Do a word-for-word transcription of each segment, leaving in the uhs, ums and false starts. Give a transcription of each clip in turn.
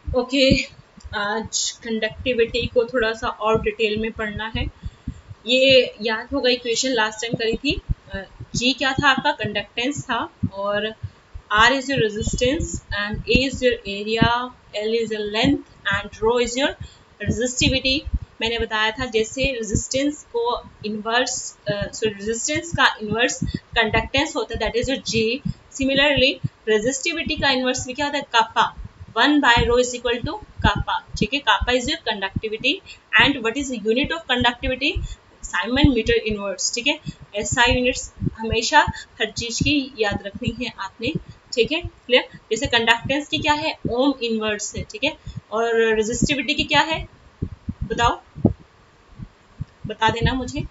Okay, आज conductivity को थोड़ा सा और डिटेल में पढ़ना है। ये याद होगा इक्वेशन लास्ट टाइम करी थी। जी क्या था आपका, कंडक्टेंस था, और R is your resistance and A is your area, L is your length and rho is your resistivity। मैंने बताया था जैसे रेजिस्टेंस को इन्वर्स सॉरी रेजिस्टेंस का इन्वर्स कंडक्टेंस होता है, that is your J। Similarly resistivity का इन्वर्स क्या होता है, kappa. One by rho is equal to kappa. ठीक है, kappa is your conductivity and what is the unit of conductivity, siemens metre inverse. ठीक है, एसआई यूनिट्स हमेशा हर चीज की याद रखनी है आपने। ठीक है, क्लियर। जैसे कंडक्टेंस की क्या है, ओम इनवर्स है। ठीक है, और रेजिस्टिविटी की क्या है, बताओ, बता देना मुझे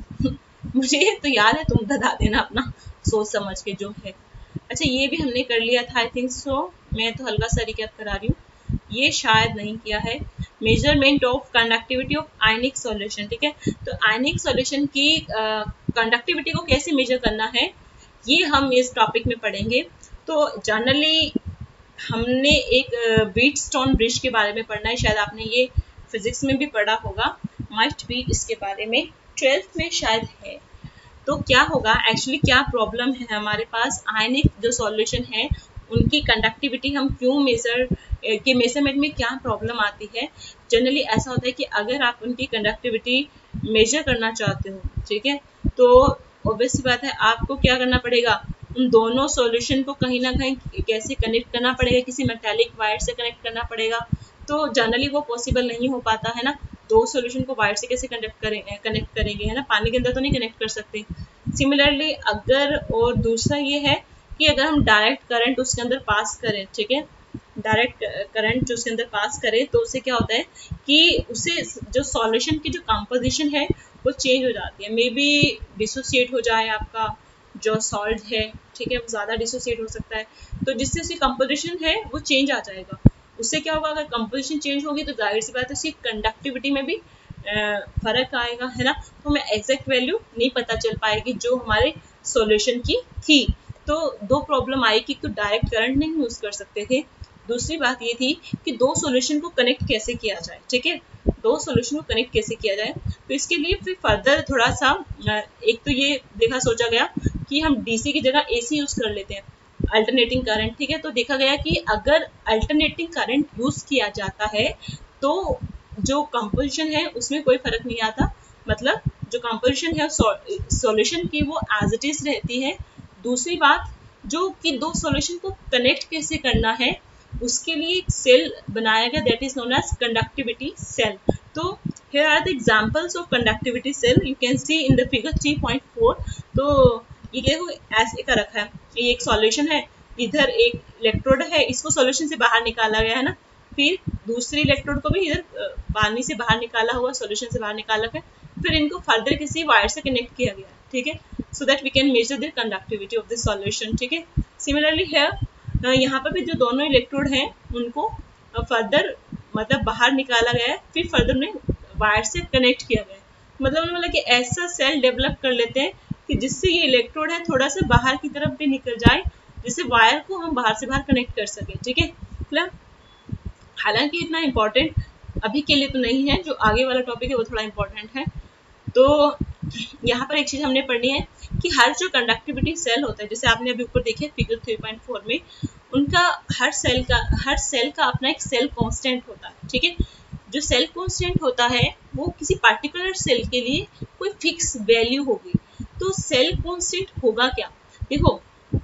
मुझे तो याद है, तुम बता देना अपना सोच समझ के जो है। अच्छा, ये भी हमने कर लिया था आई थिंक सो। मैं तो हल्का सा रिकैप करा रही हूँ, ये शायद नहीं किया है। Measurement of conductivity of ionic solution. ठीक है, तो आयनिक सॉल्यूशन की कंडक्टिविटी uh, को कैसे मेजर करना है, ये हम इस टॉपिक में पढ़ेंगे। तो जनरली हमने एक बीट स्टोन ब्रिज के बारे में पढ़ना है, शायद आपने ये फिजिक्स में भी पढ़ा होगा, माइट बी इसके बारे में ट्वेल्थ में शायद है। तो क्या होगा एक्चुअली, क्या प्रॉब्लम है हमारे पास, आयनिक जो सॉल्यूशन है उनकी कंडक्टिविटी हम क्यों मेजर के मेजरमेंट में क्या प्रॉब्लम आती है। जनरली ऐसा होता है कि अगर आप उनकी कंडक्टिविटी मेजर करना चाहते हो, ठीक है, तो ऑब्वियस सी बात है आपको क्या करना पड़ेगा, उन दोनों सॉल्यूशन को कहीं ना कहीं कैसे कनेक्ट करना पड़ेगा, किसी मेटालिक वायर से कनेक्ट करना पड़ेगा। तो जनरली वो पॉसिबल नहीं हो पाता है ना, दो सॉल्यूशन को वायर से कैसे कनेक्ट करेंगे कनेक्ट करेंगे है ना, पानी के अंदर तो नहीं कनेक्ट कर सकते। सिमिलरली अगर, और दूसरा ये है कि अगर हम डायरेक्ट करंट उसके अंदर पास करें, ठीक है, डायरेक्ट करंट जो उसके अंदर पास करें, तो उससे क्या होता है कि उससे जो सॉल्यूशन की जो कंपोजिशन है वो चेंज हो जाती है, मे बी डिसोसिएट हो जाए आपका जो सॉल्ट है। ठीक है, वो ज़्यादा डिसोसिएट हो सकता है, तो जिससे उसकी कंपोजिशन है वो चेंज आ जाएगा। उससे क्या होगा, अगर कंपोजिशन चेंज होगी तो जाहिर सी बात है उसकी कंडक्टिविटी में भी फर्क आएगा, है ना। तो हमें एग्जैक्ट वैल्यू नहीं पता चल पाएगी जो हमारे सॉल्यूशन की थी। तो दो प्रॉब्लम आई कि तो डायरेक्ट करंट नहीं यूज कर सकते थे, दूसरी बात ये थी कि दो सॉल्यूशन को कनेक्ट कैसे किया जाए। ठीक है, दो सॉल्यूशन को कनेक्ट कैसे किया जाए, तो इसके लिए फिर फर्दर थोड़ा सा एक तो ये देखा सोचा गया कि हम डीसी की जगह एसी यूज कर लेते हैं, अल्टरनेटिंग करंट। ठीक है, तो देखा गया कि अगर अल्टरनेटिंग करंट यूज किया जाता है तो जो कंपोजिशन है उसमें कोई फर्क नहीं आता, मतलब जो कंपोजिशन है सॉल्यूशन की वो एज इट इज रहती है। दूसरी बात जो कि दो सॉल्यूशन को कनेक्ट कैसे करना है उसके लिए एक सेल बनाया गया, that is known as conductivity cell. तो here are the examples of conductivity cell you can see in the figure three point four. तो ये देखो ऐसे का रखा है, ये एक सॉल्यूशन है, इधर एक इलेक्ट्रोड है, इसको सॉल्यूशन से बाहर निकाला गया है ना, फिर दूसरी इलेक्ट्रोड को भी इधर पानी से बाहर निकाला हुआ, सॉल्यूशन से बाहर निकाला गया, फिर इनको फर्दर किसी वायर से कनेक्ट किया गया। ठीक है, so that we can measure the conductivity of this solution. ठीक है, सिमिलरली है यहाँ पर भी जो दोनों इलेक्ट्रोड हैं उनको फर्दर मतलब बाहर निकाला गया है, फिर फर्दर उन्हें वायर से कनेक्ट किया गया है। मतलब उन्होंने बोला कि ऐसा सेल डेवलप कर लेते हैं कि जिससे ये इलेक्ट्रोड है थोड़ा सा बाहर की तरफ भी निकल जाए, जिससे वायर को हम बाहर से बाहर कनेक्ट कर सके। ठीक है, मतलब हालांकि इतना इम्पोर्टेंट अभी के लिए तो नहीं है, जो आगे वाला टॉपिक है वो थोड़ा इम्पोर्टेंट है। तो यहाँ पर एक चीज हमने पढ़नी है कि हर जो कंडक्टिविटी सेल होता है, जैसे आपने अभी ऊपर देखे फिगर थ्री पॉइंट फोर में, उनका हर सेल का हर सेल का अपना एक सेल कांस्टेंट होता है। ठीक है, जो सेल कांस्टेंट होता है वो किसी पार्टिकुलर सेल के लिए कोई फिक्स वैल्यू होगी। तो सेल कांस्टेंट होगा क्या, देखो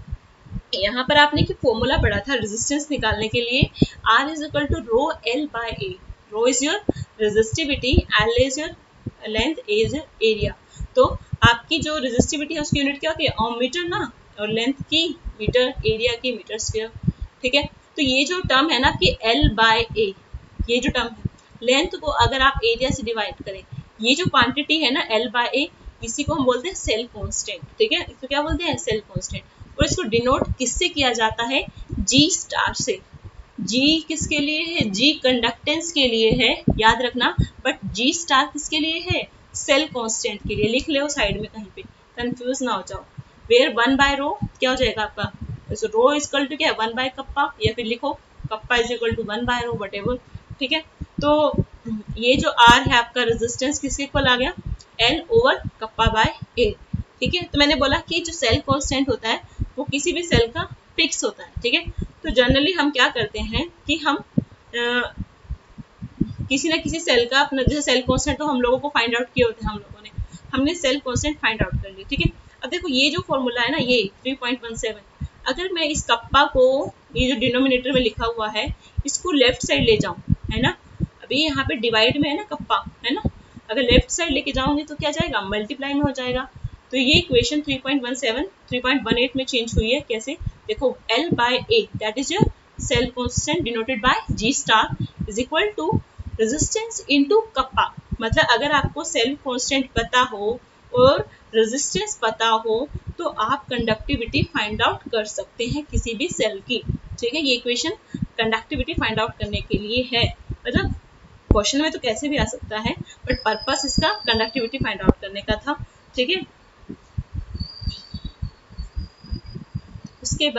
यहाँ पर आपने कि फॉर्मूला पढ़ा था रेजिस्टेंस निकालने के लिए, R is equal to rho L by A. Rho is your resistivity, L is your length, A is your area. तो आपकी जो रेजिस्टिविटी है उसकी यूनिट क्या होती है, ओम मीटर ना, और लेंथ की मीटर, एरिया की मीटर स्क्वायर। ठीक है, तो ये जो टर्म है ना कि L बाय ए, ये जो टर्म है, लेंथ को अगर आप एरिया से डिवाइड करें, ये जो क्वांटिटी है ना L बाय ए, इसी को हम बोलते हैं सेल कांस्टेंट। ठीक है, इसको क्या बोलते हैं, सेल कांस्टेंट। और इसको डिनोट किससे किया जाता है, G स्टार से। G किसके लिए है, G कंडक्टेंस के लिए है, याद रखना, बट G स्टार किसके लिए है, सेल कांस्टेंट के लिए। लिख लो साइड में कहीं पे, कंफ्यूज ना हो जाओ। वेयर वन बाय रो क्या हो जाएगा आपका, रो इक्वल टू क्या है, वन बाय कप्पा, या फिर लिखो kappa is equal to one by rho whatever, ठीक है। तो ये जो आर है आपका रेजिस्टेंस किसके इक्वल आ गया, L over kappa by A, ठीक है। तो मैंने बोला कि जो सेल कांस्टेंट होता है वो किसी भी सेल का फिक्स होता है, ठीक है। तो जनरली हम क्या करते हैं कि हम आ, किसी ना किसी सेल का अपना जैसे सेल कांस्टेंट तो हम लोगों को फाइंड आउट किए होते हैं, हम लोगों ने हमने सेल कांस्टेंट फाइंड आउट कर लिया, ठीक है। अब देखो ये जो फॉर्मूला है ना ये थ्री पॉइंट वन सेवन, अगर मैं इस कप्पा को ये जो डिनोमिनेटर में लिखा हुआ है इसको लेफ्ट साइड ले जाऊं, है ना, अभी यहाँ पे डिवाइड में है ना कप्पा, है ना, अगर लेफ्ट साइड लेके जाऊंगी तो क्या जाएगा, मल्टीप्लाई में हो जाएगा। तो ये equation three point one seven three point one eight में चेंज हुई है, कैसे, देखो L by A that is your cell constant denoted by G star is equal to resistance into kappa. मतलब अगर आपको सेल कांस्टेंट पता हो और रेजिस्टेंस पता हो तो आप कंडक्टिविटी फाइंड आउट कर सकते हैं किसी भी सेल की, ठीक है। ये इक्वेशन कंडक्टिविटी फाइंड आउट करने के लिए है, मतलब क्वेश्चन में तो कैसे भी आ सकता है बट पर्पस इसका कंडक्टिविटी फाइंड आउट करने का था, ठीक है। उसके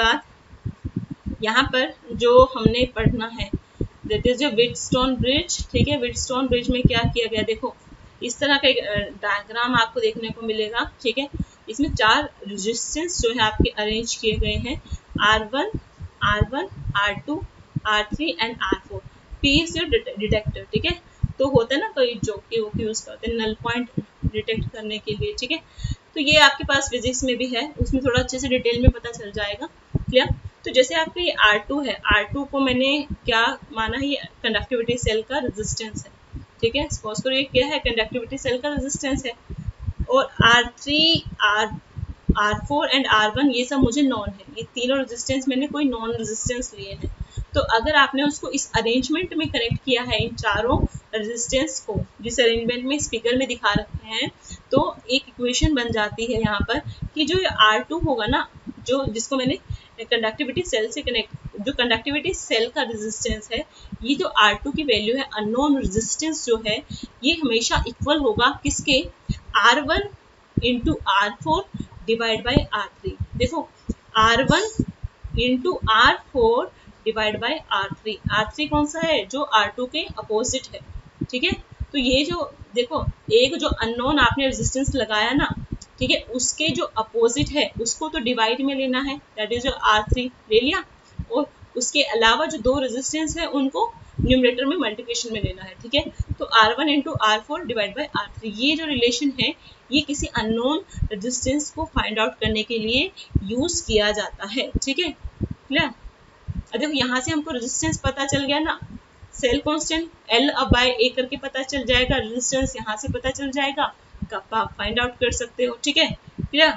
बाद यहाँ पर जो हमने पढ़ना है that is your Wheatstone bridge, ठीक है। व्हीटस्टोन ब्रिज में क्या किया गया, देखो इस तरह का एक डायग्राम आपको देखने को मिलेगा, ठीक है। इसमें चार रेजिस्टेंस जो है आपके अरेंज किए गए हैं, R one, R one, R two, R three and R four. P is your detector, ठीक है। तो होता है ना कोई जो कि वो यूज करते हैं नल पॉइंट डिटेक्ट करने के लिए, ठीक है। तो ये आपके पास फिजिक्स में भी है, उसमें थोड़ा अच्छे से डिटेल में पता चल जाएगा, क्लियर। तो जैसे आपका ये आर टू है, आर टू को मैंने क्या माना है, ये कंडक्टिविटी सेल का रेजिस्टेंस है, ठीक है। सपोज करो ये क्या है, कंडक्टिविटी सेल का रेजिस्टेंस है। और R three, R R four and R one ये सब मुझे नॉन है, ये तीनों रेजिस्टेंस मैंने कोई नॉन रेजिस्टेंस लिए हैं। तो अगर आपने उसको इस अरेंजमेंट में कनेक्ट किया है इन चारों रेजिस्टेंस को जिस अरेंजमेंट में इस फिगर में दिखा रखे हैं, तो एक इक्वेशन बन जाती है यहाँ पर कि जो आर टू होगा ना, जो जिसको मैंने कंडक्टिविटी सेल से कनेक्ट, जो कंडक्टिविटी सेल का रेजिस्टेंस है, ये जो आर टू की वैल्यू है अननोन रेजिस्टेंस जो है, ये हमेशा इक्वल होगा किसके, R one into R four divide by R three. देखो R one into R four divide by R three, R three कौन सा है, जो आर टू के अपोजिट है, ठीक है। तो ये जो देखो एक जो अननोन आपने रेजिस्टेंस लगाया ना, ठीक है, उसके जो अपोजिट है उसको तो डिवाइड में लेना है, दैट इज जो आर थ्री ले लिया, और उसके अलावा जो दो रेजिस्टेंस है उनको न्यूमरेटर में मल्टीप्लिकेशन में लेना है, ठीक है। तो R one into R four divide by R three, ये जो रिलेशन है ये किसी अननोन रेजिस्टेंस को फाइंड आउट करने के लिए यूज किया जाता है, ठीक है, क्लियर। अब देखो यहाँ से हमको रेजिस्टेंस पता चल गया ना, सेल कांस्टेंट L अब बाय A करके पता चल जाएगा, रेजिस्टेंस यहाँ से पता चल जाएगा, कप्पा आप फाइंड आउट कर सकते हो, ठीक है, क्लियर।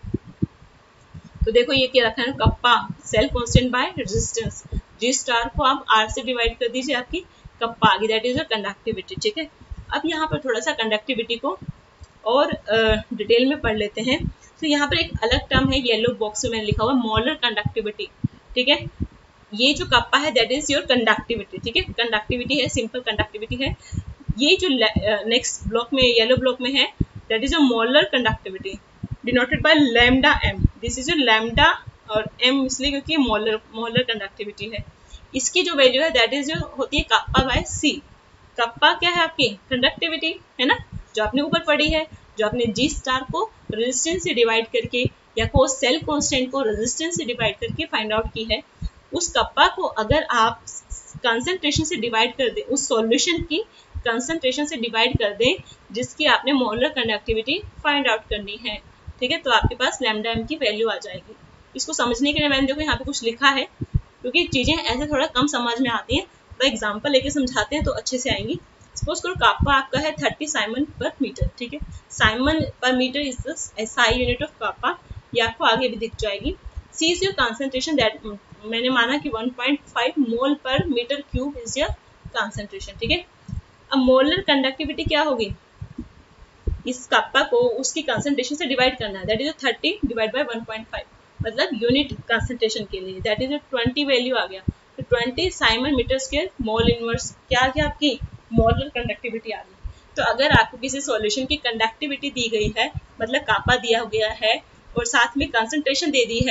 तो देखो ये क्या रखा है, kappa cell constant by resistance, G star को आप R से डिवाइड कर दीजिए, आपकी कप्पा आ गई, दैट इज कंडक्टिविटी, ठीक है। अब यहाँ पर थोड़ा सा कंडक्टिविटी को और डिटेल में पढ़ लेते हैं। तो यहाँ पर एक अलग टर्म है येलो बॉक्स में लिखा हुआ मोलर कंडक्टिविटी, ठीक है। ये जो कप्पा है दैट इज योर कंडक्टिविटी, ठीक है, कंडक्टिविटी है, सिंपल कंडक्टिविटी है। ये जो नेक्स्ट ब्लॉक में येलो ब्लॉक में है that is your molar conductivity denoted by lambda M, this is your lambda और एम इसलिए क्योंकि मोलर मोलर कंडक्टिविटी है। इसकी जो वैल्यू है दैट इज जो होती है कप्पा बाय सी। कप्पा क्या है आपकी कंडक्टिविटी, है ना, जो आपने ऊपर पढ़ी है, जो आपने जी स्टार को रेजिस्टेंस से डिवाइड करके या को सेल कांस्टेंट को रेजिस्टेंस से डिवाइड करके फाइंड आउट की है, उस कप्पा को अगर आप कंसंट्रेशन से डिवाइड कर दें, उस सॉल्यूशन की कंसंट्रेशन से डिवाइड कर दें जिसकी आपने मोलर कंडक्टिविटी फाइंड आउट करनी है, ठीक है, तो आपके पास लैम्डा एम की वैल्यू आ जाएगी। इसको समझने के लिए मैंने देखो यहाँ पे कुछ लिखा है, क्योंकि चीजें ऐसे थोड़ा कम समझ में आती हैं, थोड़ा एग्जाम्पल लेके समझाते हैं तो अच्छे से आएंगी। सपोज करो कप्पा आपका है थर्टी साइमन पर मीटर, ठीक है, siemens per metre is the SI unit of kappa, ये आपको आगे भी दिख जाएगी। C is your concentration, that मैंने माना कि one point five mole per metre cube is your concentration, ठीक है। अब मोलर कंडक्टिविटी क्या होगी, इस कप्पा को उसकी कंसंट्रेशन से डिवाइड करना है, that is thirty divide by one point five, मतलब यूनिट कंसंट्रेशन के लिए दैट इज ट्वेंटी वैल्यू आ गया, तो twenty siemens metre square mole inverse क्या आ गया, आपकी मोलर कंडक्टिविटी आ गई। तो अगर आपको किसी सॉल्यूशन की कंडक्टिविटी दी गई है, मतलब कप्पा दिया गया है और साथ में कंसंट्रेशन दे दी है,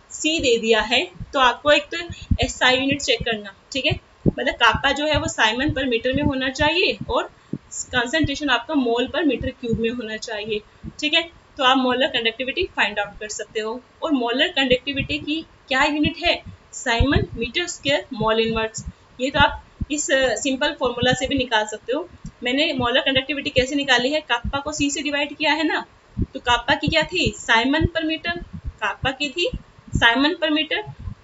सी दे दिया है तो आपको एक तो एसआई यूनिट चेक करना, ठीक है, मतलब कापा जो है वो साइमन पर मीटर में होना चाहिए और कंसंट्रेशन आपका मोल पर मीटर क्यूब में होना चाहिए, ठीक है। तो आप मोलर कंडक्टिविटी फाइंड आउट कर सकते हो। और मोलर कंडक्टिविटी की क्या यूनिट है? Siemens metre square mole inverse. ये तो आप इस सिंपल फॉर्मूला से भी निकाल सकते हो। मैंने मोलर कंडक्टिविटी कैसे निकाली है, काप्पा को सी से डिवाइड किया है ना, तो काप्पा की क्या थी? Simon per metre. काप्पा की थी साइमन पर मीटर,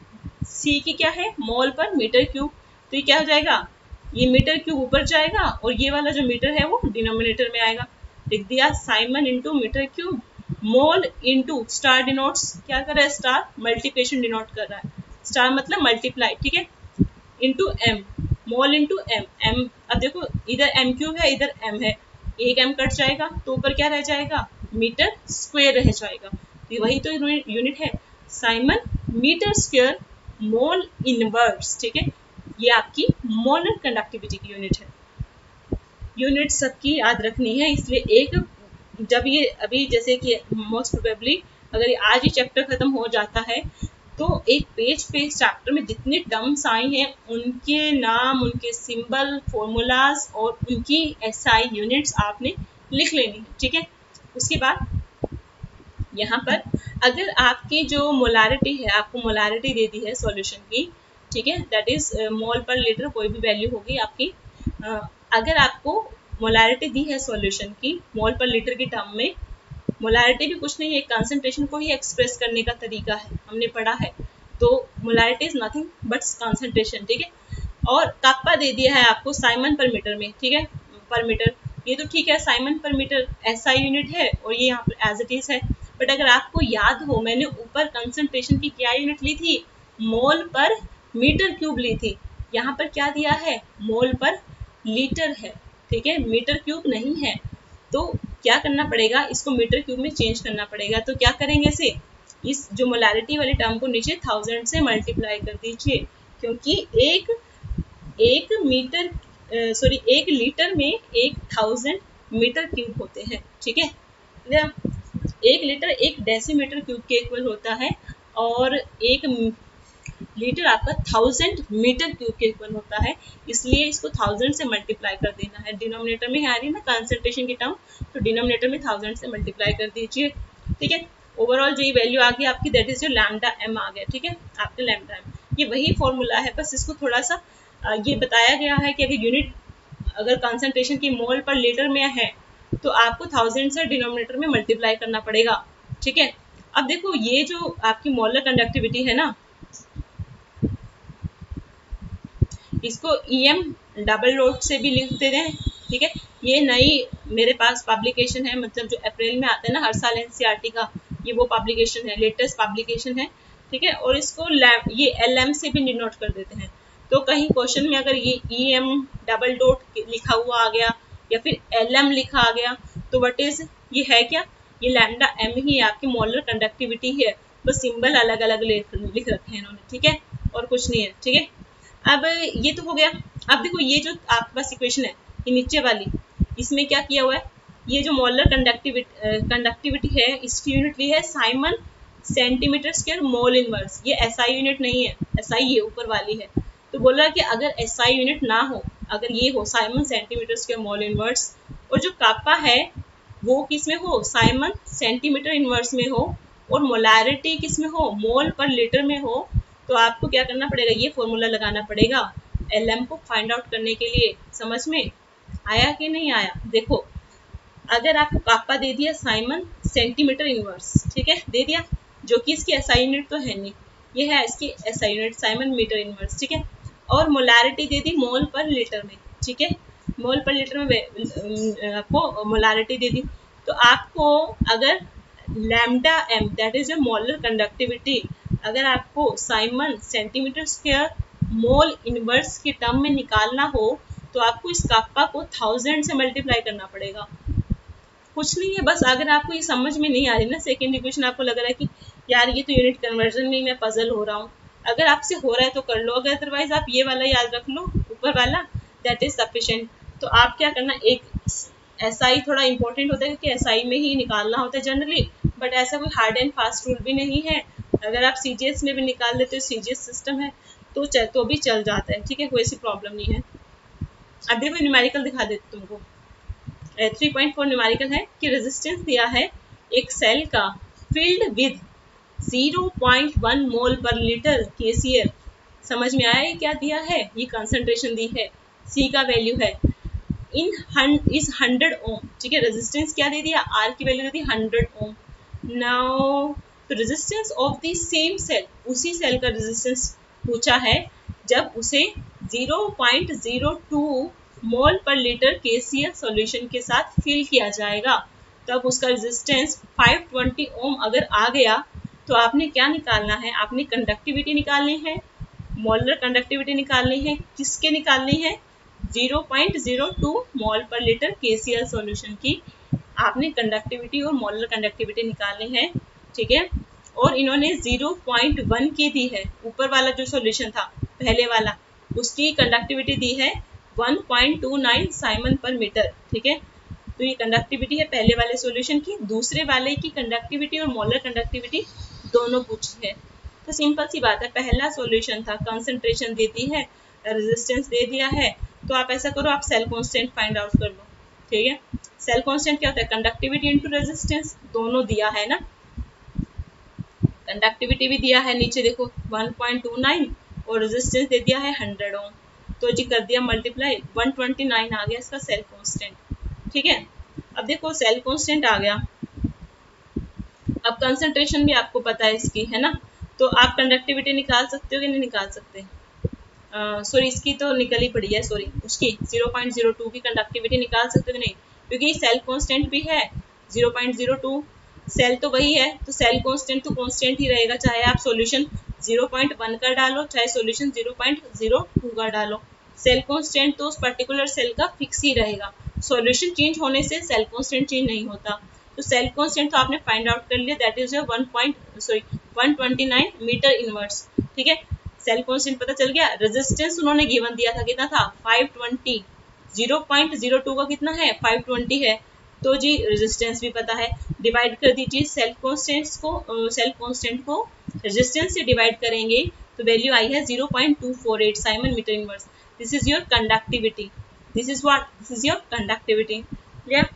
सी की क्या है? मोल पर मीटर क्यूब। तो ये क्या हो जाएगा? ये मीटर क्यूब ऊपर जाएगा और ये वाला जो मीटर है वो डिनोमिनेटर में आएगा। लिख दिया siemens into metre cube, mole into star denotes क्या कर रहा है? स्टार मल्टीप्लिकेशन डिनोट कर रहा है, स्टार मतलब मल्टीप्लाई, ठीक है, into M, mole into M. M अब देखो इधर एम क्यूब है इधर एम है, एक एम कट जाएगा तो ऊपर क्या रह जाएगा? मीटर स्क्वायर रह जाएगा। तो वही तो यूनिट है, siemens metre square mole inverse, ठीक है। ये आपकी मोलर कंडक्टिविटी की यूनिट है। यूनिट सबकी याद रखनी है, इसलिए एक जब ये अभी जैसे कि मोस्ट प्रोबेबली अगर आज ही चैप्टर खत्म हो जाता है तो एक पेज पे इस चैप्टर में जितने टर्म्स आई हैं उनके नाम, उनके सिंबल, फॉर्मूलाज और उनकी एसआई यूनिट्स आपने लिख लेनी है, ठीक है। उसके बाद यहाँ पर अगर आपकी जो मोलारिटी है, आपको मोलारिटी दे दी है सॉल्यूशन की, ठीक है, that is mole per litre, कोई भी वैल्यू होगी आपकी। uh, अगर आपको मोलारिटी दी है सॉल्यूशन की मोल पर लीटर की टर्म में, मोलारिटी भी कुछ नहीं है, कंसंट्रेशन को ही एक्सप्रेस करने का तरीका है, हमने पढ़ा है। तो molarity is nothing but concentration, ठीक है। और काप्पा दे दिया है आपको साइमन पर मीटर में, ठीक है, पर मीटर, ये तो ठीक है, siemens per metre SI unit है और ये यहाँ पर एज इट इज है। बट अगर आपको याद हो मैंने ऊपर कंसंट्रेशन की क्या यूनिट ली थी? मोल पर मीटर क्यूब ली थी। यहाँ पर क्या दिया है? मोल पर लीटर है, ठीक है, मीटर क्यूब नहीं है। तो क्या करना पड़ेगा? इसको मीटर क्यूब में चेंज करना पड़ेगा। तो क्या करेंगे इसे? इस जो मोलारिटी वाली टर्म को नीचे थाउजेंड से मल्टीप्लाई कर दीजिए, क्योंकि एक एक मीटर सॉरी एक लीटर में एक थाउजेंड मीटर क्यूब होते हैं, ठीक है। एक लीटर एक डेसीमीटर क्यूब के इक्वल होता है और एक लीटर आपका थाउजेंड मीटर क्यूब के इक्वल होता है, इसलिए इसको थाउजेंड से मल्टीप्लाई कर देना है। डिनोमिनेटर में आ रही है ना कंसंट्रेशन की टर्म, तो डिनोमिनेटर में थाउजेंड से मल्टीप्लाई कर दीजिए, ठीक है। ओवरऑल जो ये वैल्यू आ गई आपकी, दैट इज जो लैम्डा एम आ गया, ठीक है, आपका लैम्डा एम। ये वही फॉर्मूला है, बस इसको थोड़ा सा ये बताया गया है कि अगर यूनिट अगर कंसंट्रेशन की मोल पर लीटर में है तो आपको थाउजेंड से डिनोमिनेटर में मल्टीप्लाई करना पड़ेगा, ठीक है। अब देखो ये जो आपकी मोलर कंडक्टिविटी है ना, इसको ईएम डबल डॉट से भी लिखते हैं, ठीक है। ये नई मेरे पास पब्लिकेशन है, मतलब जो अप्रैल में आता है ना हर साल एनसीईआरटी का, ये वो पब्लिकेशन है, लेटेस्ट पब्लिकेशन है, ठीक है। और इसको ये एलएम से भी डिनोट कर देते हैं। तो कहीं क्वेश्चन में अगर ये ईएम डबल डॉट लिखा हुआ आ गया या फिर एलएम लिखा आ गया तो व्हाट इज ये है क्या? ये लैम्डा एम ही आपकी मोलर कंडक्टिविटी है, बस सिंबल अलग अलग लिख रखे हैं इन्होंने, ठीक है, और कुछ नहीं है, ठीक है। अब ये तो हो गया। अब देखो ये जो आपके पास इक्वेशन है ये नीचे वाली, इसमें क्या किया हुआ है? ये जो मोलर कंडक्टिविटी कंडक्टिविटी है इसकी यूनिट ली है siemens centimetre square mole inverse. ये एसआई यूनिट नहीं है, एसआई ये ऊपर वाली है। तो बोल रहा है कि अगर एसआई यूनिट ना हो, अगर ये हो siemens centimetre square mole inverse, और जो कापा है वो किस में हो? साइमन सेंटीमीटर इनवर्स में हो, और मोलारिटी किस में हो? मोल पर लीटर में हो। तो आपको क्या करना पड़ेगा? ये फॉर्मूला लगाना पड़ेगा एलएम को फाइंड आउट करने के लिए। समझ में आया कि नहीं आया? देखो अगर आपको कापा दे दिया साइमन सेंटीमीटर इनवर्स, ठीक है, दे दिया, जो कि इसकी एसआई यूनिट तो है नहीं, ये है इसकी SI unit siemens metre inverse, ठीक है। और मोलारिटी दे दी मोल पर लीटर में, ठीक है, मोल पर लीटर में आपको मोलारिटी दे दी। तो आपको अगर lambda M that is your molar conductivity, अगर आपको siemens centimetre square mole inverse के टर्म में निकालना हो तो आपको इस कापा को थाउजेंड से मल्टीप्लाई करना पड़ेगा। कुछ नहीं है, बस अगर आपको ये समझ में नहीं आ रही ना सेकेंड इक्वेशन, आपको लग रहा है कि यार ये तो यूनिट कन्वर्जन में ही मैं पजल हो रहा हूँ, अगर आपसे हो रहा है तो कर लो, अगर अदरवाइज आप ये वाला याद रख लो ऊपर वाला, दैट इज सफिशिएंट। तो आप क्या करना, एक एसआई थोड़ा इंपॉर्टेंट होता है क्योंकि एसआई में ही निकालना होता है जनरली, बट ऐसा कोई हार्ड एंड फास्ट रूल भी नहीं है। अगर आप सीजीएस में भी निकाल लेते हो, सीजीएस सिस्टम है तो चल तो भी चल जाता है, ठीक है, कोई ऐसी प्रॉब्लम नहीं है। अब देखो न्यूमेरिकल दिखा देते तुमको। थ्री पॉइंट फोर न्यूमेरिकल है कि रेजिस्टेंस दिया है एक सेल का filled with zero point one mole per litre KCL. समझ में आया ये क्या दिया है? ये कंसंट्रेशन दी है, सी का वैल्यू है इन इज हंड्रेड ओम, ठीक है। रेजिस्टेंस क्या दे दिया? आर की वैल्यू दे दी हंड्रेड ओम। नाउ तो resistance of the same cell, उसी सेल का रेजिस्टेंस पूछा है जब उसे zero point zero two mole per litre KCL solution के साथ फिल किया जाएगा, तब उसका रेजिस्टेंस फाइव ट्वेंटी ओम अगर आ गया तो आपने क्या निकालना है? आपने कंडक्टिविटी निकालनी है, मोलर कंडक्टिविटी निकालनी है। किसके निकालनी है? Zero point zero two mole per litre KCL solution की आपने कंडक्टिविटी और मोलर कंडक्टिविटी निकालनी है, ठीक है। और इन्होंने ज़ीरो पॉइंट वन की दी है, ऊपर वाला जो सॉल्यूशन था पहले वाला उसकी कंडक्टिविटी दी है one point two nine siemens per metre, ठीक है। तो ये कंडक्टिविटी है पहले वाले सॉल्यूशन की, दूसरे वाले की कंडक्टिविटी और मोलर कंडक्टिविटी दोनों पूछी है। तो सिंपल सी बात है, पहला सॉल्यूशन था कंसंट्रेशन देती है, रेजिस्टेंस दे दिया है, तो आप ऐसा करो, आप सेल कांस्टेंट फाइंड आउट कर लो, ठीक है। सेल कांस्टेंट क्या होता है? कंडक्टिविटी इनटू रेजिस्टेंस, दोनों दिया है ना, कंडक्टिविटी भी दिया है नीचे देखो वन पॉइंट टू नाइन और रेजिस्टेंस दे दिया है हंड्रेड ओम, तो जी कर दिया मल्टीप्लाई, वन ट्वेंटी नाइन आ गया इसका सेल कांस्टेंट, ठीक है। अब देखो सेल कांस्टेंट आ गया, अब कंसंट्रेशन भी आपको पता है इसकी, है ना, तो आप कंडक्टिविटी निकाल सकते हो कि नहीं निकाल सकते? सॉरी uh, इसकी तो निकल ही पड़ी है, सॉरी उसकी ज़ीरो पॉइंट ज़ीरो टू की कंडक्टिविटी निकाल सकते हो कि नहीं, क्योंकि सेल कांस्टेंट भी है zero point zero two, cell तो वही है तो सेल कांस्टेंट तो कांस्टेंट ही रहेगा, चाहे आप सॉल्यूशन ज़ीरो पॉइंट वन का डालो चाहे solution zero point zero two का डालो, सेल कांस्टेंट तो उस पर्टिकुलर सेल का फिक्स ही रहेगा। सॉल्यूशन चेंज होने से सेल कांस्टेंट चेंज नहीं होता, तो सेल कांस्टेंट तो आपने फाइंड आउट कर लिया, that is one point sorry one twenty nine metre inverse, ठीक है। सेल कांस्टेंट पता चल गया। रेजिस्टेंस उन्होंने गिवन दिया था, कितना था? Five twenty, zero point zero two का कितना है? फाइव ट्वेंटी है, तो जी रेजिस्टेंस भी पता है। डिवाइड कर दीजिए सेल कांस्टेंट्स को, सेल कांस्टेंट को रेजिस्टेंस से डिवाइड करेंगे तो वैल्यू आई है zero point two four eight siemens metre inverse. This is your conductivity, this is what, this is your conductivity, clear.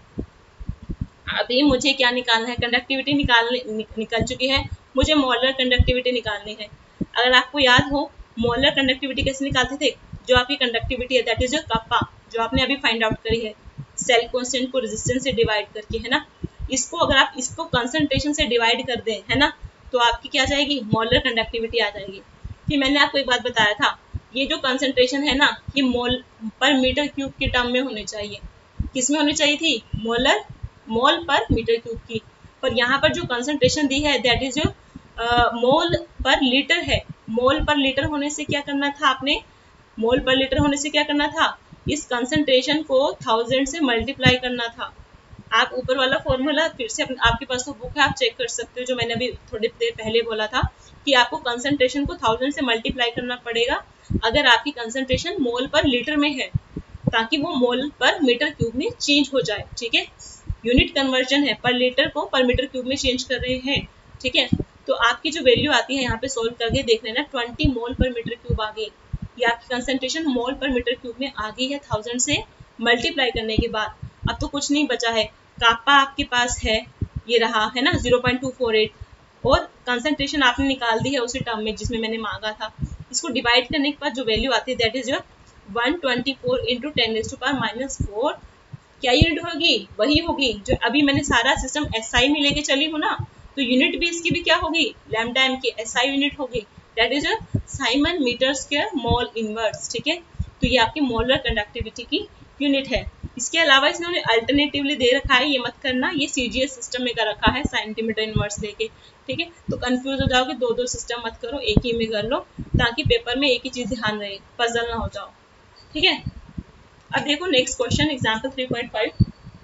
अभी मुझे क्या निकालना है? कंडक्टिविटी निकालने निकल चुकी है, मुझे मोलर कंडक्टिविटी निकालनी है। अगर आपको याद हो मोलर कंडक्टिविटी कैसे निकालते थे, जो आपकी कंडक्टिविटी है दैट इज योर कप्पा, जो आपने अभी फाइंड आउट करी है सेल कांस्टेंट को रेजिस्टेंस से डिवाइड करके, है ना। इसको अगर आप इसको कंसंट्रेशन से डिवाइड कर दें, है ना, तो आपकी क्या जाएगी? मोलर कंडक्टिविटी आ जाएगी। फिर मैंने आपको एक बात बताया था, ये जो कंसंट्रेशन है ना, ये मोल पर मीटर क्यूब के टर्म में होनी चाहिए। किस में होनी चाहिए थी? मोलर मोल पर मीटर क्यूब की, पर यहाँ पर जो कंसंट्रेशन दी है that is your mole per litre है। मोल पर लीटर होने से क्या करना था आपने? मोल पर लीटर होने से क्या करना था? इस कंसंट्रेशन को थाउजेंड से मल्टीप्लाई करना था। आप ऊपर वाला फॉर्मूला फिर से आपके पास तो बुक है, आप चेक कर सकते हो, जो मैंने अभी थोड़ी देर पहले बोला था कि आपको कंसंट्रेशन को थाउजेंड से मल्टीप्लाई करना पड़ेगा अगर आपकी कंसंट्रेशन मोल पर लीटर में है, ताकि वो मोल पर मीटर क्यूब में चेंज हो जाए, ठीक है। यूनिट कन्वर्जन है, पर लीटर को पर मीटर क्यूब में चेंज कर रहे हैं, ठीक है। तो आपकी जो वैल्यू आती है यहाँ पे सोल्व करके देख लेना, ट्वेंटी मोल पर मीटर क्यूब आ गई, ये आपकी कंसंट्रेशन मोल पर मीटर क्यूब में आ गई है थाउजेंड से मल्टीप्लाई करने के बाद। अब तो कुछ नहीं बचा है, कापा आपके पास है, ये रहा है ना zero point two four eight, और कंसंट्रेशन आपने निकाल दी है उसी टर्म में जिसमें मैंने मांगा था। इसको डिवाइड करने के बाद जो वैल्यू आती है that is your one twenty four into ten raise to power minus four, क्या यूनिट होगी? वही होगी जो अभी मैंने सारा सिस्टम एसआई में लेके चली हूँ ना, तो यूनिट भी इसकी भी क्या होगी? लैम्डा एम की एसआई यूनिट होगी, that is siemens metre square mole inverse, ठीक है। तो ये आपकी मोलर कंडक्टिविटी की यूनिट है। इसके अलावा इसने अल्टरनेटिवली दे रखा है, ये मत करना, ये सीजीएस सिस्टम में कर रखा है सेंटीमीटर इनवर्स लेके, ठीक है। तो कंफ्यूज हो जाओगे, दो दो सिस्टम मत करो, एक ही में कर लो, ताकि पेपर में एक ही चीज ध्यान रहे, पजल ना हो जाओ, ठीक है। अब देखो next question, example three point five.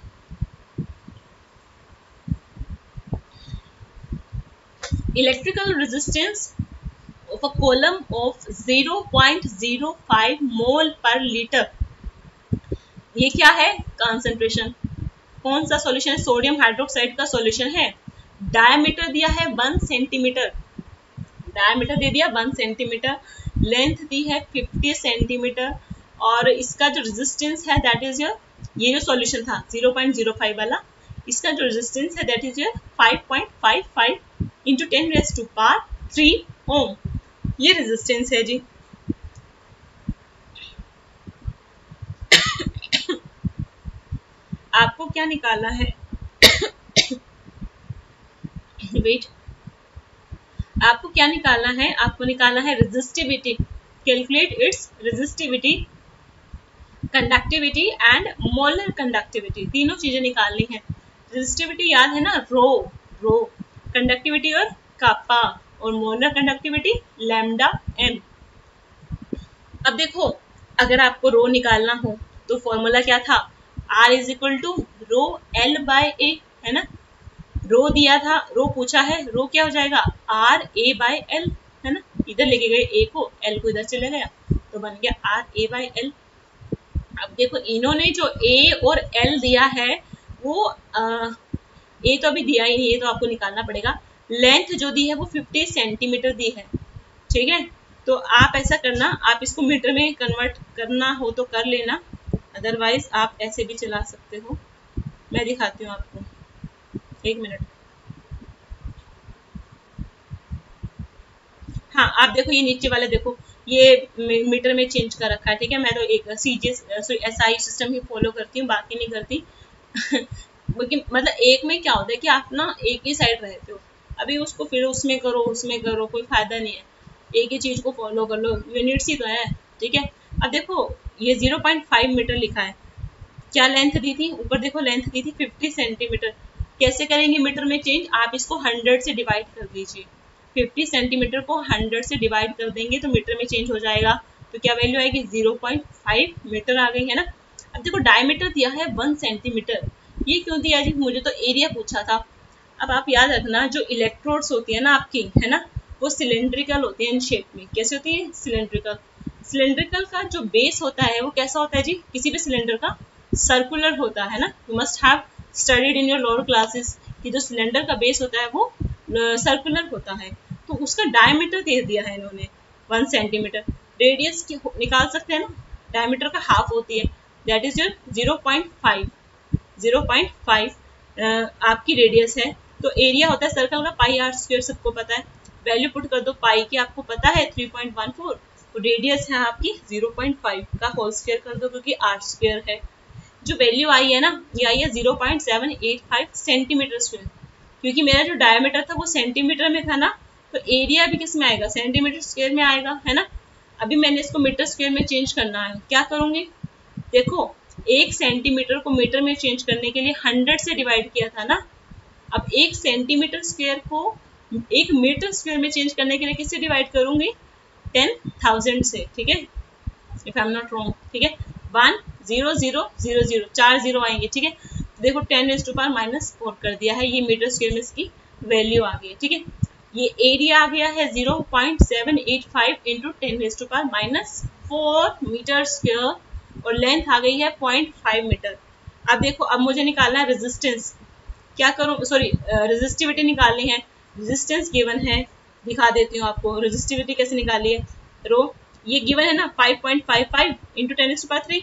Electrical resistance of a column of zero point zero five mole per litre, ये क्या है? कंसंट्रेशन। कौन सा सॉल्यूशन है? सोडियम हाइड्रोक्साइड का सॉल्यूशन है। डायमीटर दिया है वन सेंटीमीटर, डायमीटर दे दिया वन सेंटीमीटर, लेंथ दी है फिफ्टी सेंटीमीटर, और इसका जो रेजिस्टेंस है दैट इज योर, ये जो सॉल्यूशन था ज़ीरो पॉइंट ज़ीरो फाइव वाला, इसका जो रेजिस्टेंस है that is your five point five five into ten raise to power three ohm, ये रेजिस्टेंस है जी। आपको क्या निकालना है वेट आपको क्या निकालना है, आपको निकालना है resistivity, calculate its resistivity, conductivity and molar conductivity, तीनों चीजें निकालनी है। रेजिस्टिविटी याद है ना, रो रो, कंडक्टिविटी और कापा, और मोलर कंडक्टिविटी लैम्डा एम। अब देखो अगर आपको रो निकालना हो तो फॉर्मूला क्या था, R is equal to rho L by A, है ना, रो दिया था, रो पूछा है, रो क्या हो जाएगा आर ए बाय एल, है ना, इधर लेके गए ए को, एल को इधर चले गया तो बन गया आर ए बाय एल। अब देखो इन्होंने जो ए और एल दिया है वो आ, ए तो अभी दिया ही नहीं, ये तो आपको निकालना पड़ेगा। लेंथ जो दी है वो फिफ्टी सेंटीमीटर दी है, ठीक है, तो आप ऐसा करना, आप इसको मीटर में कन्वर्ट करना हो तो कर लेना, अदरवाइज आप ऐसे भी चला सकते हो। मैं दिखाती हूँ आपको, एक मिनट। हाँ आप देखो ये नीचे वाले देखो ये मीटर में चेंज कर रखा है, ठीक है, मैं तो एक सीजीएस एस आई सिस्टम ही फॉलो करती हूँ, बाकी नहीं करती मतलब एक में क्या होता है कि आप ना एक ही साइड रहते हो, अभी उसको फिर उसमें करो उसमें करो कोई फायदा नहीं है, एक ही चीज को फॉलो कर लो, यूनिट्स ही तो है, ठीक है। अब देखो ये ज़ीरो पॉइंट फाइव मीटर लिखा है, क्या लेंथ दी थी, ऊपर देखो लेंथ दी थी फिफ्टी सेंटीमीटर, कैसे करेंगे मीटर में चेंज, आप इसको हंड्रेड से डिवाइड कर दीजिए, फिफ्टी सेंटीमीटर को हंड्रेड से डिवाइड कर देंगे तो मीटर में चेंज हो जाएगा, तो क्या वैल्यू आएगी ज़ीरो पॉइंट फाइव मीटर आ गई, है ना। अब देखो डायमीटर दिया है वन सेंटीमीटर, ये क्यों दिया जी, मुझे तो एरिया पूछा था। अब आप याद रखना जो इलेक्ट्रोड्स होती है ना आपकी, है ना, वो सिलेंड्रिकल होती है इन शेप में, कैसे होती है सिलेंड्रिकल, सिलेंड्रिकल का जो बेस होता है वो कैसा होता है जी, किसी भी सिलेंडर का सर्कुलर होता है ना, you must have studied in your lower classes कि जो सिलेंडर का बेस होता है वो सर्कुलर होता है, तो उसका डायमीटर दे दिया है इन्होंने वन सेंटीमीटर, रेडियस निकाल सकते हैं ना, डायमीटर का हाफ होती है that is your zero point five, zero point five आपकी रेडियस है, तो एरिया होता है सर्कल का पाई आर स्क्वायर, सबको पता है, वैल्यू पुट कर दो, पाई की आपको पता है थ्री पॉइंट वन फोर, तो रेडियस है आपकी ज़ीरो पॉइंट फाइव का होल स्क्वायर कर दो क्योंकि आर स्क्वायर है, जो वैल्यू आई है ना ये आई है zero point seven eight five centimetre square, क्योंकि मेरा जो डायमीटर था वो सेंटीमीटर में था ना, तो एरिया भी किस में आएगा, सेंटीमीटर स्क्वायर में आएगा, है ना। अभी मैंने इसको मीटर स्क्वायर में चेंज करना है, क्या करूंगी, देखो एक सेंटीमीटर को मीटर में चेंज करने के लिए हंड्रेड से डिवाइड किया था ना, अब एक सेंटीमीटर स्क्वायर को एक मीटर स्क्वायर में चेंज करने के लिए किससे डिवाइड करूंगी, टेन थाउजेंड से, ठीक है, if I am not wrong, ठीक है, one zero zero zero zero चार जीरो आएंगे, ठीक है, तो देखो ten raise to power minus four कर दिया है, ये मीटर स्क्वायर में इसकी वैल्यू आ गई है, ठीक है, ये एरिया आ गया है zero point seven eight five into ten raise to power minus four metre square, और लेंथ आ गई है पॉइंट फाइव मीटर। अब देखो अब मुझे निकालना है रेजिस्टेंस, क्या करूं, सॉरी रेजिस्टिविटी निकालनी है, रेजिस्टेंस गिवन है, दिखा देती हूँ आपको रेजिस्टिविटी कैसे निकाली है, रो ये गिवन है ना five point five five into ten to power three,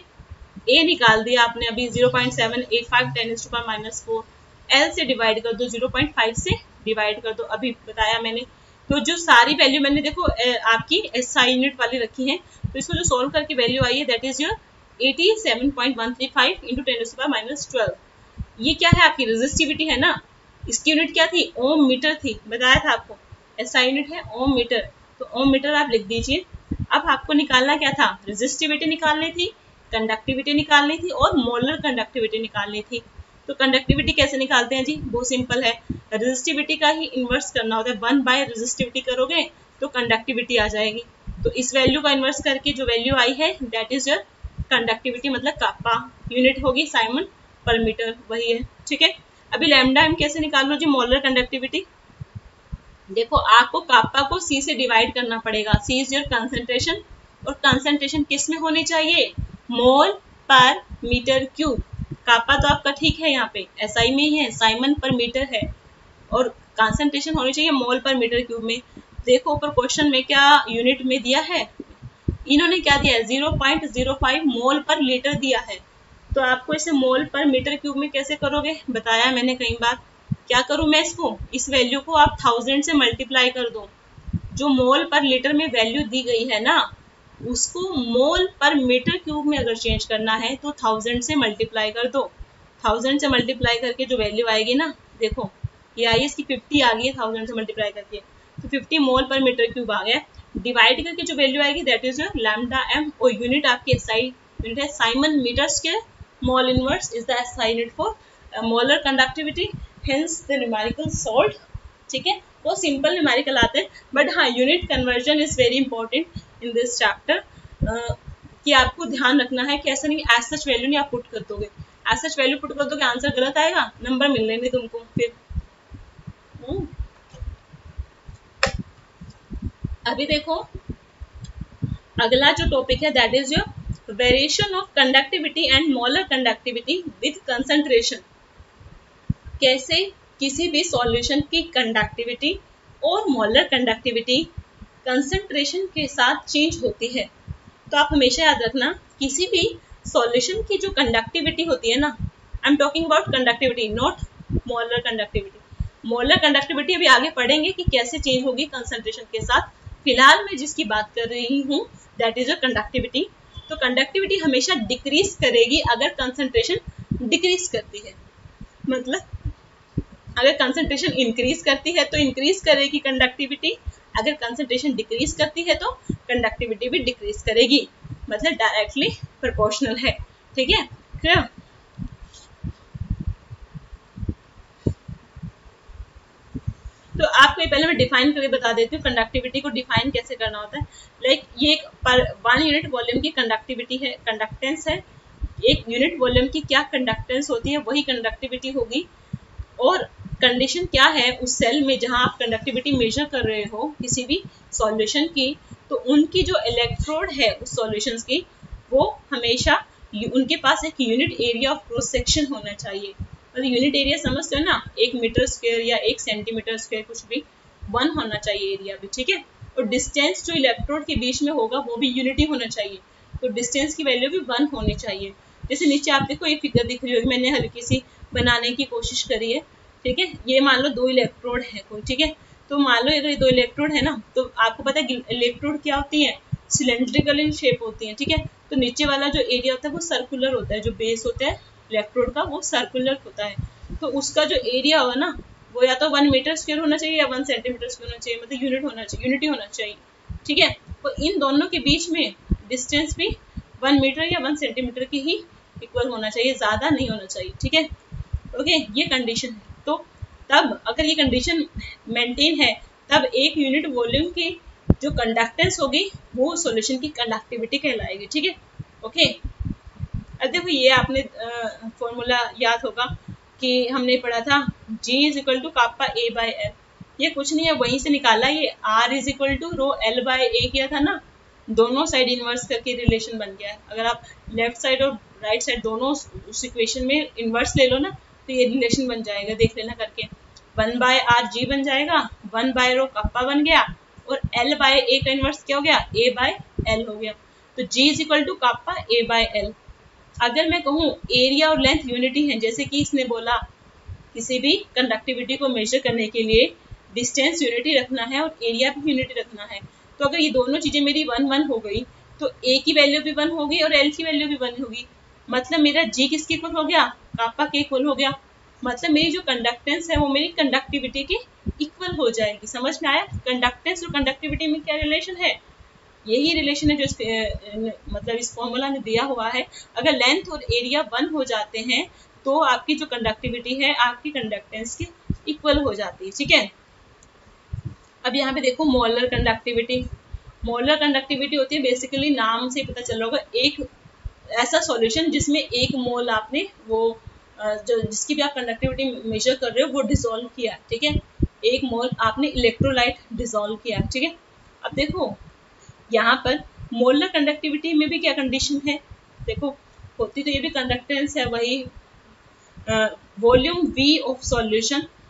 A निकाल दिया आपने अभी zero point seven eight five ten to power minus four, L से डिवाइड कर दो, ज़ीरो पॉइंट फाइव से डिवाइड कर दो, अभी बताया मैंने, तो जो सारी वैल्यू मैंने देखो आपकी एस आई यूनिट वाली रखी है, तो इसको जो सोल्व करके वैल्यू आई है that is your eighty seven point one three five into ten to power minus twelve, ये क्या है आपकी रेजिस्टिविटी है ना, इसकी यूनिट क्या थी, ओम मीटर थी, बताया था आपको, एसआई यूनिट है ओम मीटर, तो ओम मीटर आप लिख दीजिए। अब आपको निकालना क्या था, रेजिस्टिविटी निकालनी थी, कंडक्टिविटी निकालनी थी और मोलर कंडक्टिविटी निकालनी थी। तो कंडक्टिविटी कैसे निकालते हैं जी, बहुत सिंपल है, रेजिस्टिविटी का ही इन्वर्स करना होता है, वन बाय रेजिस्टिविटी करोगे तो कंडक्टिविटी आ जाएगी, तो इस वैल्यू का इन्वर्स करके जो वैल्यू आई है दैट इज योर कंडक्टिविटी, मतलब कापा, यूनिट होगी साइमन पर मीटर, वही है, ठीक है। अभी लैम्डा एम कैसे निकाल लो जी, मोलर कंडक्टिविटी, देखो आपको कापा को सी से डिवाइड करना पड़ेगा, सी इज योर कंसंट्रेशन, और कंसंट्रेशन किस में होनी चाहिए, मोल पर मीटर क्यूब, कापा तो आपका ठीक है यहाँ पे एसआई में ही है, साइमन पर मीटर है, और कंसंट्रेशन होनी चाहिए मोल पर मीटर क्यूब में, देखो ऊपर क्वेश्चन में क्या यूनिट में दिया है, इन्होंने क्या दिया है zero point zero five mole per litre दिया है। तो आपको इसे मोल पर मीटर क्यूब में कैसे करोगे, बताया मैंने कई बार। क्या करूं मैं, इसको इस वैल्यू को आप थाउजेंड से मल्टीप्लाई कर दो। जो मोल पर लीटर में वैल्यू दी गई है ना, उसको मोल पर मीटर क्यूब में अगर चेंज करना है तो थाउजेंड से मल्टीप्लाई कर दो। थाउजेंड से मल्टीप्लाई करके जो वैल्यू आएगी ना, देखो ये आई इसकी फिफ्टी आ गई है थाउजेंड से मल्टीप्लाई करके, तो फिफ्टी मोल पर मीटर क्यूब आ गया। डिवाइड करके जो वैल्यू आएगी that is your lambda M, और यूनिट आपकी एसआई यूनिट है siemens metre square. Mole inverse is the SI unit for molar conductivity, hence the numerical solve. ठीक है, वो सिंपल न्यूमेरिकल आते हैं, बट हाँ unit conversion is very important in this chapter, कि आपको ध्यान रखना है कि ऐसा नहीं एज सच वैल्यू नहीं आप पुट कर दोगे, एज सच वैल्यू पुट कर दोगे आंसर गलत आएगा, नंबर मिलने नहीं तुमको फिर। हुँ? अभी देखो अगला जो टॉपिक है that is your variation of conductivity and molar conductivity with concentration. कैसे किसी भी सॉल्यूशन की कंडक्टिविटी और मोलर कंडक्टिविटी कंसंट्रेशन के साथ चेंज होती है। तो आप हमेशा याद रखना, किसी भी सॉल्यूशन की जो कंडक्टिविटी होती है ना, I am talking about conductivity not molar conductivity. Molar conductivity अभी आगे पढ़ेंगे कि कैसे चेंज होगी कंसंट्रेशन के साथ। फिलहाल मैं जिसकी बात कर रही हूँ दैट इज अ कंडक्टिविटी। तो कंडक्टिविटी हमेशा डिक्रीज करेगी अगर कंसंट्रेशन डिक्रीज करती है। मतलब अगर कंसंट्रेशन इंक्रीज करती है तो इंक्रीज करेगी कंडक्टिविटी, अगर कंसंट्रेशन डिक्रीज करती है तो कंडक्टिविटी भी डिक्रीज करेगी, मतलब डायरेक्टली प्रोपोर्शनल है। ठीक है, क्लियर? तो आपको पहले मैं डिफाइन करके बता देती हूँ कंडक्टिविटी को डिफाइन कैसे करना होता है। लाइक like, ये एक पर वन यूनिट वॉल्यूम की कंडक्टिविटी है, कंडक्टेंस है। एक यूनिट वॉल्यूम की क्या कंडक्टेंस होती है वही कंडक्टिविटी होगी। और कंडीशन क्या है उस सेल में जहां आप कंडक्टिविटी मेजर कर रहे हो किसी भी सॉल्यूशन की, तो उनकी जो इलेक्ट्रोड है उस सॉल्यूशन की, वो हमेशा उनके पास एक unit area of cross section होना चाहिए। मतलब यूनिट एरिया समझते हो ना, एक मीटर स्क्वायर या एक सेंटीमीटर स्क्वायर कुछ भी, वन होना चाहिए एरिया भी। ठीक है, और डिस्टेंस जो इलेक्ट्रोड के बीच में होगा वो भी यूनिटी होना चाहिए, तो डिस्टेंस की वैल्यू भी वन होनी चाहिए। जैसे नीचे आप देखो एक फिगर दिख रही होगी, मैंने हल्की सी बनाने की कोशिश करी है। ठीक है, ये मान लो दो इलेक्ट्रोड है कोई, ठीक है, तो मान लो अगर दो इलेक्ट्रोड है ना, तो आपको पता है इलेक्ट्रोड क्या होती है, सिलेंड्रिकल इन शेप होती है। ठीक है, तो नीचे वाला जो एरिया होता है वो सर्कुलर होता है, जो बेस होता है इलेक्ट्रोड का वो सर्कुलर होता है। तो उसका जो एरिया होगा ना वो या तो वन मीटर स्क्वायर होना चाहिए या वन सेंटीमीटर स्क्वायर होना चाहिए, मतलब यूनिट होना चाहिए, यूनिटी होना चाहिए। ठीक है, तो इन दोनों के बीच में डिस्टेंस भी वन मीटर या वन सेंटीमीटर की ही इक्वल होना चाहिए, ज्यादा नहीं होना चाहिए। ठीक है, ओके, ये कंडीशन है। तो तब अगर ये कंडीशन मेंटेन है तब एक यूनिट वॉल्यूम की जो कंडक्टेंस होगी वो सॉल्यूशन की कंडक्टिविटी कहलाएगी। ठीक है, ओके। अब देखो ये आपने फॉर्मूला याद होगा कि हमने पढ़ा था G is equal to kappa A by L. ये कुछ नहीं है, वहीं से निकाला, ये R is equal to rho L by A किया था ना, दोनों साइड इन्वर्स करके रिलेशन बन गया है। अगर आप लेफ्ट साइड और राइट साइड दोनों उस इक्वेशन में इन्वर्स ले लो ना तो ये रिलेशन बन जाएगा, देख लेना करके। वन बाय आर जी बन जाएगा, वन बाय रो कप्पा बन गया, और एल बाय ए का इन्वर्स क्या हो गया, ए बाय एल हो गया। तो G is equal to kappa A by L. अगर मैं कहूँ एरिया और लेंथ यूनिटी है, जैसे कि इसने बोला किसी भी कंडक्टिविटी को मेजर करने के लिए डिस्टेंस यूनिटी रखना है और एरिया भी यूनिटी रखना है, तो अगर ये दोनों चीजें मेरी वन वन हो गई तो ए की वैल्यू भी वन होगी और एल की वैल्यू भी वन होगी, मतलब मेरा जी किसके इक्वल हो गया, कापा के इक्वल हो गया। मतलब मेरी जो कंडक्टेंस है वो मेरी कंडक्टिविटी के इक्वल हो जाएगी। समझ में आया, कंडक्टेंस और कंडक्टिविटी में क्या रिलेशन है, यही रिलेशन है जो इस, मतलब इस फॉर्मूला में दिया हुआ है। अगर लेंथ और एरिया वन हो जाते हैं तो आपकी जो कंडक्टिविटी है आपकी कंडक्टेंस की इक्वल हो जाती है। ठीक है, अब यहाँ पे देखो मोलर कंडक्टिविटी। मोलर कंडक्टिविटी होती है बेसिकली नाम से पता चल रहा होगा, एक ऐसा सॉल्यूशन जिसमें एक मोल आपने वो जो जिसकी भी आप कंडक्टिविटी मेजर कर रहे हो वो डिसॉल्व किया। ठीक है, एक मोल आपने इलेक्ट्रोलाइट डिसॉल्व किया। ठीक है, अब देखो यहाँ पर मोलर कंडक्टिविटी में भी क्या कंडीशन है, देखो होती तो ये भी कंडक्टेंस है वही, volume V of solution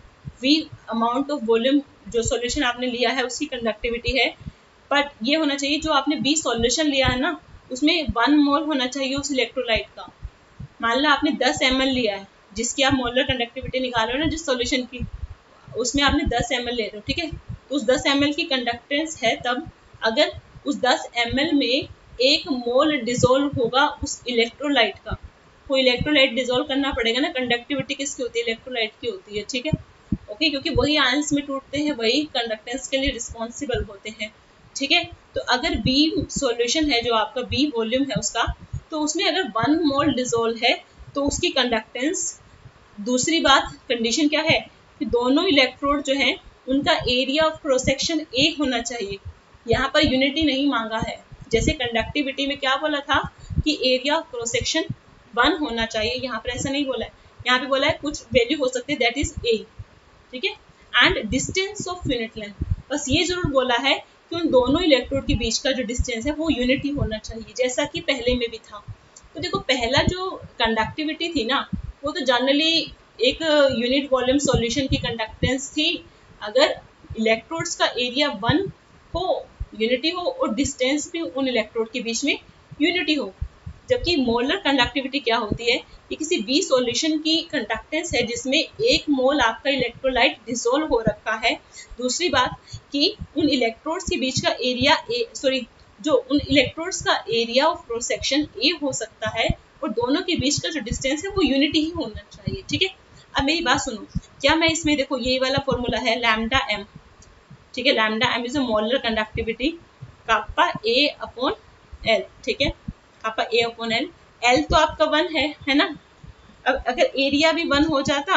V amount of volume जो सॉल्यूशन आपने लिया है उसकी कंडक्टिविटी है, बट ये होना चाहिए जो आपने वी सॉल्यूशन लिया है ना उसमें वन मोल होना चाहिए उस इलेक्ट्रोलाइट का। मान लो आपने दस एम एल लिया है जिसकी आप मोलर कंडक्टिविटी निकाल रहे हो ना जिस सॉल्यूशन की, उसमें आपने दस एम एल ले रहे हो, ठीक है। तो उस दस एम एल की कंडक्टेंस है तब अगर उस दस एम एल में एक मोल डिजोल्व होगा उस इलेक्ट्रोलाइट का, वो इलेक्ट्रोलाइट डिजोल्व करना पड़ेगा ना। कंडक्टिविटी किसकी होती है? इलेक्ट्रोलाइट की होती है, ठीक है ओके, क्योंकि वही आयंस में टूटते हैं, वही कंडक्टेंस के लिए रिस्पॉन्सिबल होते हैं, ठीक है। तो अगर बी सॉल्यूशन है जो आपका बी वॉल्यूम है उसका, तो उसमें अगर वन मोल डिजोल्व है तो उसकी कंडक्टेंस, दूसरी बात कंडीशन क्या है कि दोनों इलेक्ट्रोड जो हैं उनका area of cross section A होना चाहिए। यहाँ पर यूनिटी नहीं मांगा है, जैसे कंडक्टिविटी में क्या बोला था कि area of cross section one होना चाहिए, यहाँ पर ऐसा नहीं बोला है। यहाँ पे बोला है कुछ वैल्यू हो सकती है दैट इज ए, ठीक है। And distance of unit length, बस ये जरूर बोला है कि उन दोनों इलेक्ट्रोड के बीच का जो डिस्टेंस है वो यूनिटी होना चाहिए, जैसा कि पहले में भी था। तो देखो पहला जो कंडक्टिविटी थी ना वो तो जनरली एक यूनिट वॉल्यूम सॉल्यूशन की कंडक्टेंस थी अगर इलेक्ट्रोड्स का एरिया वन हो, यूनिटी हो, और डिस्टेंस भी उन इलेक्ट्रोड के बीच में यूनिटी हो। जबकि मोलर कंडक्टिविटी क्या होती है कि किसी बी सॉल्यूशन की कंडक्टेंस है जिसमें एक मोल आपका इलेक्ट्रोलाइट डिसोल्व हो रखा है। दूसरी बात कि उन इलेक्ट्रोड्स के बीच का एरिया ए सॉरी जो उन इलेक्ट्रोड्स का area of cross section A हो सकता है और दोनों के बीच का जो डिस्टेंस है वो यूनिटी ही होना चाहिए, ठीक है। अब मेरी बात सुनो, क्या मैं इसमें देखो ये वाला फॉर्मूला है लैम्डा एम, ठीक है, lambda M is a molar conductivity kappa A upon L, ठीक है, kappa A upon L, L तो आपका वन है है ना। अब अगर एरिया भी वन हो जाता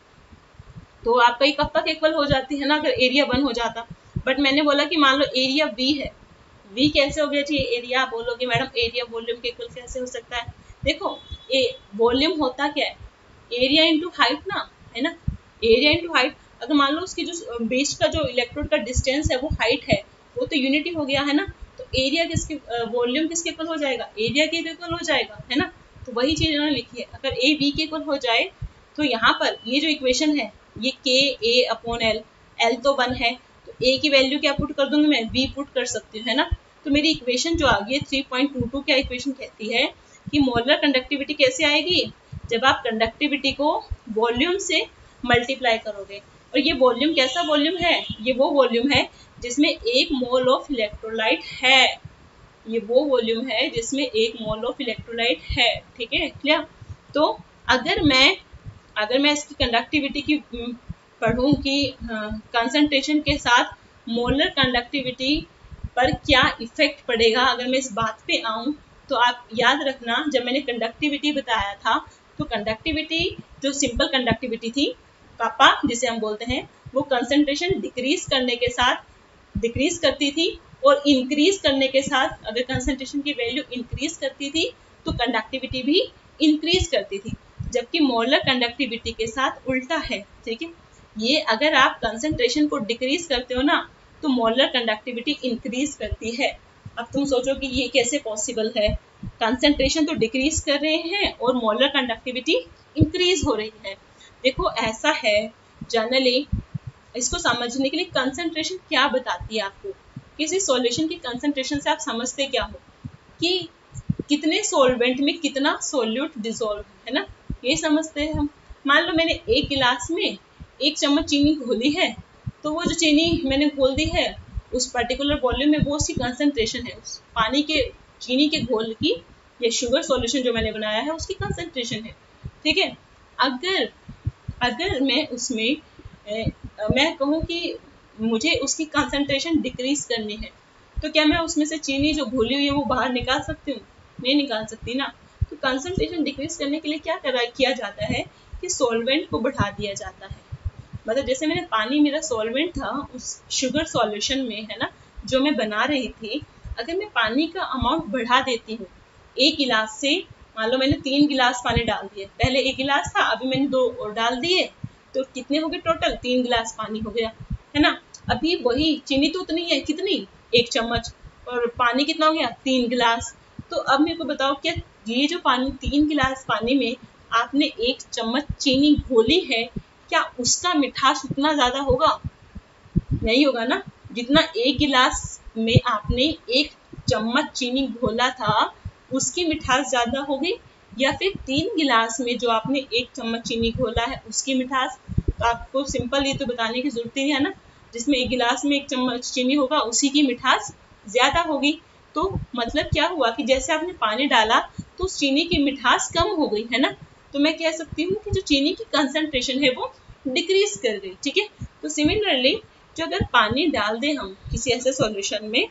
तो आपका ये कप्पा के इक्वल हो जाती है ना अगर एरिया वन हो जाता, बट मैंने बोला कि मान लो एरिया वी है, वी कैसे हो गया जी एरिया? आप बोलोगे मैडम एरिया वॉल्यूम के इक्वल कैसे हो सकता है? देखो ए वॉल्यूम होता क्या है? एरिया इनटू हाइट ना, है ना, एरिया इनटू हाइट। अगर मान लो उसकी जो बीच का जो इलेक्ट्रोड का डिस्टेंस है वो हाइट है, वो तो यूनिटी हो गया है ना, तो एरिया किसके वॉल्यूम किसके इक्वल हो जाएगा? एरिया के इक्वल हो जाएगा, है ना। तो वही चीज इन्होंने लिखी है, अगर ए बी के इक्वल हो जाए तो यहाँ पर ये जो इक्वेशन है ये K A upon L, L तो वन है तो ए की वैल्यू क्या पुट कर दूंगी मैं? बी पुट कर सकती हूँ, है ना। तो मेरी इक्वेशन जो आ गई थ्री पॉइंट टू टू क्या इक्वेशन कहती है कि मोलर कंडक्टिविटी कैसे आएगी? जब आप कंडक्टिविटी को वॉल्यूम से मल्टीप्लाई करोगे, और ये वॉल्यूम कैसा वॉल्यूम है? ये वो वॉल्यूम है जिसमें एक मोल ऑफ इलेक्ट्रोलाइट है, ये वो वॉल्यूम है जिसमें एक मोल ऑफ इलेक्ट्रोलाइट है, ठीक है क्लियर। तो अगर मैं अगर मैं इसकी कंडक्टिविटी की पढ़ूं कि कंसंट्रेशन के साथ मोलर कंडक्टिविटी पर क्या इफेक्ट पड़ेगा, अगर मैं इस बात पे आऊं तो आप याद रखना जब मैंने कंडक्टिविटी बताया था तो कंडक्टिविटी जो सिंपल कंडक्टिविटी थी कापा जिसे हम बोलते हैं, वो कंसंट्रेशन डिक्रीज करने के साथ डिक्रीज करती थी और इंक्रीज करने के साथ अगर कंसंट्रेशन की वैल्यू इंक्रीज करती थी तो कंडक्टिविटी भी इंक्रीज करती थी, जबकि मोलर कंडक्टिविटी के साथ उल्टा है, ठीक है। ये अगर आप कंसंट्रेशन को डिक्रीज करते हो ना तो मोलर कंडक्टिविटी इंक्रीज करती है। अब तुम सोचो कि ये कैसे पॉसिबल है, कंसंट्रेशन तो डिक्रीज कर रहे हैं और मोलर कंडक्टिविटी इंक्रीज हो रही है। देखो ऐसा है जनरली, इसको समझने के लिए कंसंट्रेशन क्या बताती है आपको, किसी सॉल्यूशन की कंसंट्रेशन से आप समझते क्या हो कि कितने सॉल्वेंट में कितना सोल्यूट डिसॉल्व है ना, ये समझते हैं हम। मान लो मैंने एक गिलास में एक चम्मच चीनी घोली है, तो वो जो चीनी मैंने घोल दी है उस पर्टिकुलर वॉल्यूम में वो उसकी कंसंट्रेशन है, उस पानी के चीनी के घोल की या शुगर सॉल्यूशन जो मैंने बनाया है उसकी कंसंट्रेशन है, ठीक है। अगर अगर मैं उसमें ए, मैं कहूँ कि मुझे उसकी कंसंट्रेशन डिक्रीज करनी है तो क्या मैं उसमें से चीनी जो घोली हुई है वो बाहर निकाल सकती हूँ? नहीं निकाल सकती ना। तो कंसंट्रेशन डिक्रीज करने के लिए क्या करा किया जाता है कि सॉल्वेंट को बढ़ा दिया जाता है। मतलब जैसे मैंने पानी मेरा सॉल्वेंट था उस शुगर सॉल्यूशन में, है ना, जो मैं बना रही थी, अगर मैं पानी का अमाउंट बढ़ा देती हूँ एक गिलास से, मान लो मैंने तीन गिलास पानी डाल दिए, पहले एक गिलास था अभी मैंने दो और डाल दिए, तो कितने हो गए टोटल? तीन गिलास पानी हो गया, है ना। अभी वही चीनी तो उतनी है, कितनी? एक चम्मच, और पानी कितना हो गया? तीन गिलास। तो अब मेरे को बताओ क्या ये जो पानी तीन गिलास पानी में आपने एक चम्मच चीनी घोली है, क्या उसका मिठास उतना ज्यादा होगा? नहीं होगा ना। जितना एक गिलास में आपने एक चम्मच चीनी घोला था उसकी मिठास ज्यादा होगी, या फिर तीन गिलास में जो आपने एक चम्मच चीनी घोला है उसकी मिठास? तो आपको सिंपल ये तो बताने की जरूरत ही है ना, जिसमें एक गिलास में एक चम्मच चीनी होगा उसी की मिठास ज्यादा होगी। तो मतलब क्या हुआ कि जैसे आपने पानी डाला तो उस चीनी की मिठास कम हो गई है ना। तो मैं कह सकती हूँ कि जो चीनी की कंसंट्रेशन है वो डिक्रीज कर गई। ठीक है, तो सिमिलरली जो अगर पानी डाल दें हम किसी ऐसे सॉल्यूशन में,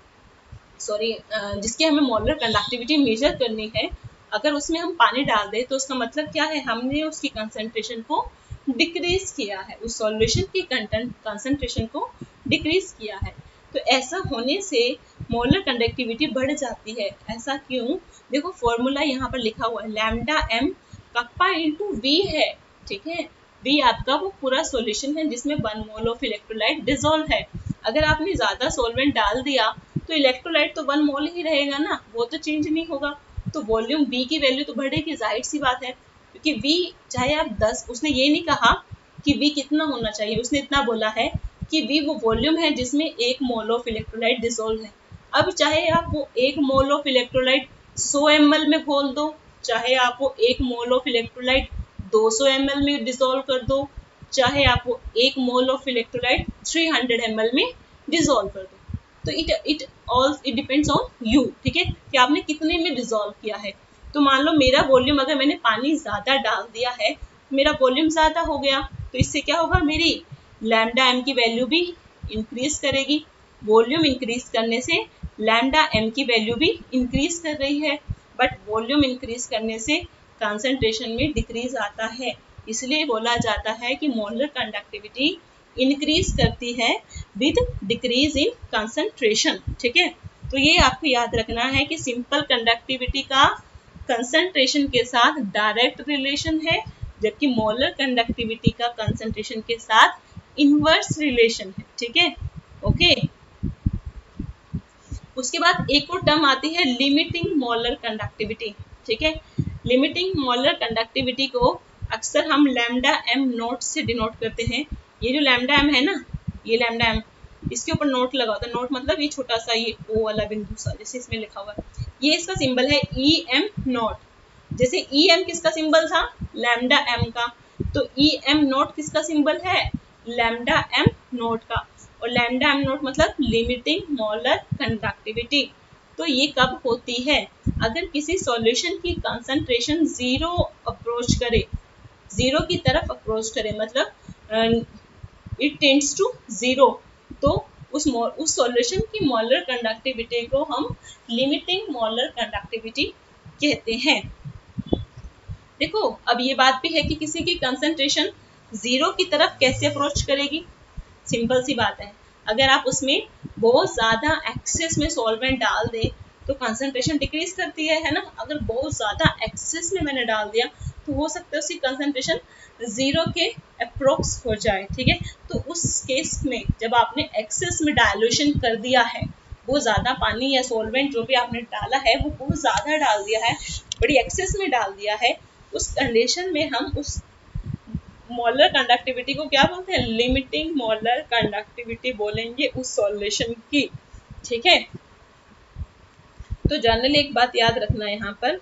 सॉरी जिसकी हमें मोलर कंडक्टिविटी मेजर करनी है, अगर उसमें हम पानी डाल दें तो उसका मतलब क्या है, हमने उसकी कंसंट्रेशन को डिक्रीज किया है, उस सॉल्यूशन की कंटेंट कंसंट्रेशन को डिक्रीज किया है। तो ऐसा होने से मोलर कंडक्टिविटी बढ़ जाती है। ऐसा क्यों? देखो फॉर्मूला यहाँ पर लिखा हुआ है, lambda M kappa into V है। ठीक है, वी आपका वो पूरा सॉल्यूशन है जिसमें one mole of electrolyte dissolve है। अगर आपने ज्यादा सॉल्वेंट डाल दिया तो इलेक्ट्रोलाइट तो वन मोल ही रहेगा ना, वो तो चेंज नहीं होगा। तो वॉल्यूम V की वैल्यू तो बढ़ेगी, जाहिर सी बात है, क्योंकि V चाहे आप दस, उसने ये नहीं कहा कि V कितना होना चाहिए, उसने इतना बोला है कि V वो वॉल्यूम है जिसमें एक मोल ऑफ इलेक्ट्रोलाइट डिसॉल्व है। अब चाहे आप वो एक मोल ऑफ इलेक्ट्रोलाइट सौ एम एल में घोल दो, चाहे आप वो एक मोल ऑफ इलेक्ट्रोलाइट दो सौ एम एल में डिसॉल्व कर दो, चाहे आप वो एक मोल ऑफ इलेक्ट्रोलाइट तीन सौ एम एल में डिसॉल्व कर दो, तो it it all it depends on you. ठीक है, कि आपने कितने में डिसॉल्व किया है। तो मान लो मेरा वॉल्यूम, अगर मैंने पानी ज्यादा डाल दिया है, मेरा वॉल्यूम ज्यादा हो गया, तो इससे क्या होगा, मेरी लैम्डा एम की वैल्यू भी इंक्रीज करेगी। वॉल्यूम इंक्रीज करने से लैम्डा एम की वैल्यू भी इंक्रीज कर रही है, बट वॉल्यूम इंक्रीज करने से कंसंट्रेशन में डिक्रीज आता है। इसलिए बोला जाता है कि मोलर कंडक्टिविटी इंक्रीज करती है विद डिक्रीज इन कंसंट्रेशन। ठीक है, तो ये आपको याद रखना है कि सिंपल कंडक्टिविटी का कंसंट्रेशन के साथ डायरेक्ट रिलेशन है, जबकि मोलर कंडक्टिविटी का कंसंट्रेशन के साथ इनवर्स रिलेशन है। ठीक है, ओके। उसके बाद एक और टर्म आती है लिमिटिंग मोलर कंडक्टिविटी। ठीक है, लिमिटिंग मोलर कंडक्टिविटी को अक्सर हम लैम्डा एम नोट से डिनोट करते हैं। ये जो लैम्डा एम है ना, ये लैम्डा एम, इसके ऊपर नोट लगा होता है। नोट मतलब ये छोटा सा ये ओ वाला बिंदु सा, जैसे इसमें लिखा हुआ है, ये इसका सिंबल है ई एम नोट। जैसे ई एम किसका सिंबल था, लैम्डा एम का, तो ई एम नोट किसका सिंबल है, लैम्डा एम नोट का। और लैम्डा एम नोट मतलब लिमिटिंग मोलर कंडक्टिविटी। तो ये कब होती है, अगर किसी सॉल्यूशन की कंसंट्रेशन जीरो अप्रोच करे, जीरो की तरफ अप्रोच करे, मतलब इट टेंड्स टू जीरो, तो उस उस सॉल्यूशन की मोलर कंडक्टिविटी को हम लिमिटिंग मोलर कंडक्टिविटी कहते हैं। देखो अब ये बात भी है कि किसी की कंसंट्रेशन जीरो की तरफ कैसे अप्रोच करेगी। सिंपल सी बात है, अगर आप उसमें बहुत ज्यादा एक्सेस में सॉल्वेंट डाल दें तो कंसंट्रेशन डिक्रीज करती है है ना। अगर बहुत ज्यादा एक्सेस में मैंने डाल दिया तो हो सकता है उसकी कंसंट्रेशन जीरो के अप्रोक्स हो जाए। ठीक है, तो उस केस में जब आपने एक्सेस में डायल्यूशन कर दिया है, वो ज्यादा पानी या सॉल्वेंट जो भी आपने डाला है वो बहुत ज्यादा डाल दिया है, बड़ी एक्सेस में डाल दिया है, उस कंडीशन में हम उस मोलर कंडक्टिविटी को क्या बोलते हैं, लिमिटिंग मोलर कंडक्टिविटी बोलेंगे उस सॉल्यूशन की। ठीक है, तो जनरली एक बात याद रखना यहाँ पर,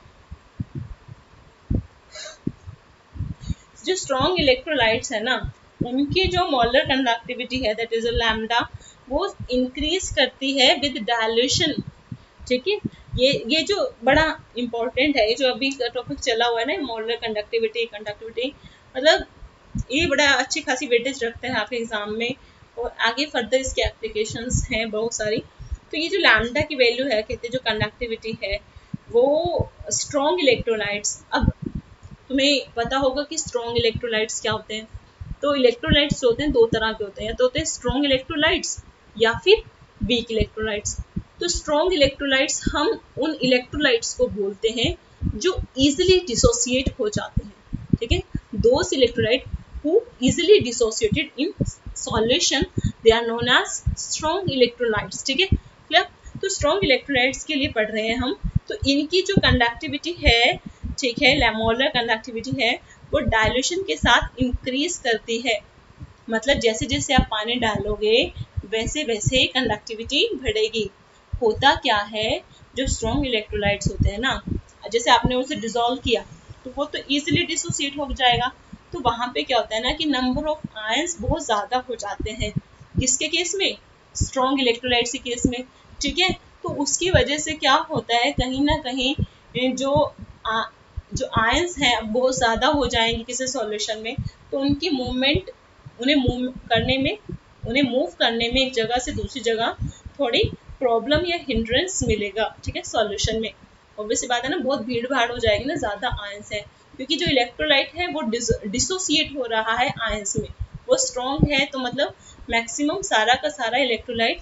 जो स्ट्रॉन्ग इलेक्ट्रोलाइट्स है ना, उनकी जो मोलर कंडक्टिविटी है दैट इज अ लैम्डा, वो इंक्रीज करती है विद डायल्यूशन। ठीक है, ये ये जो बड़ा इंपॉर्टेंट है, ये जो अभी टॉपिक चला हुआ है ना, मोलर कंडक्टिविटी कंडक्टिविटी, मतलब ये बड़ा अच्छी खासी वेटेज रखते हैं आपके एग्जाम में, और आगे फर्दर इसके एप्लीकेशंस हैं बहुत सारी। तो ये जो लैम्डा की वैल्यू है, कहते हैं जो कंडक्टिविटी है, वो स्ट्रॉन्ग इलेक्ट्रोलाइट्स, अब तुम्हें पता होगा कि स्ट्रॉन्ग इलेक्ट्रोलाइट्स क्या होते हैं। तो इलेक्ट्रोलाइट्स जो होते हैं दो तरह के होते हैं, या तो होते हैं स्ट्रॉन्ग इलेक्ट्रोलाइट्स या फिर वीक इलेक्ट्रोलाइट्स। तो स्ट्रॉन्ग इलेक्ट्रोलाइट्स हम उन इलेक्ट्रोलाइट्स को बोलते हैं जो इजिली डिसोसिएट हो जाते हैं। ठीक है, those electrolyte who easily dissociated in solution, they are known as strong electrolytes. ठीक है, क्लियर। तो स्ट्रॉन्ग इलेक्ट्रोलाइट्स के लिए पढ़ रहे हैं हम, तो इनकी जो कंडक्टिविटी है, ठीक है, मोलर कंडक्टिविटी है, वो डायल्यूशन के साथ इंक्रीज करती है। मतलब जैसे जैसे आप पानी डालोगे वैसे वैसे कंडक्टिविटी बढ़ेगी। होता क्या है, जो स्ट्रॉन्ग इलेक्ट्रोलाइट्स होते हैं ना, जैसे आपने उसे डिसॉल्व किया तो वो तो इजीली डिसोसिएट हो जाएगा। तो वहां पे क्या होता है ना कि नंबर ऑफ आयंस बहुत ज्यादा हो जाते हैं। किसके केस में? स्ट्रॉन्ग इलेक्ट्रोलाइट्स के केस में। ठीक है, तो उसकी वजह से क्या होता है, कहीं ना कहीं जो आ, जो आयंस हैं बहुत ज्यादा हो जाएंगे किसी सॉल्यूशन में, तो उनकी मूवमेंट उन्हें मूव करने में उन्हें मूव करने में एक जगह से दूसरी जगह थोड़ी प्रॉब्लम या हिंड्रेंस मिलेगा। ठीक है, सॉल्यूशन में ऑब्वियसली बात है ना, बहुत भीड़ भाड़ हो जाएगी ना, ज्यादा आयंस है, क्योंकि जो इलेक्ट्रोलाइट है वो डिसोसिएट हो रहा है आयंस में। वो स्ट्रॉन्ग है तो मतलब मैक्सिमम सारा का सारा इलेक्ट्रोलाइट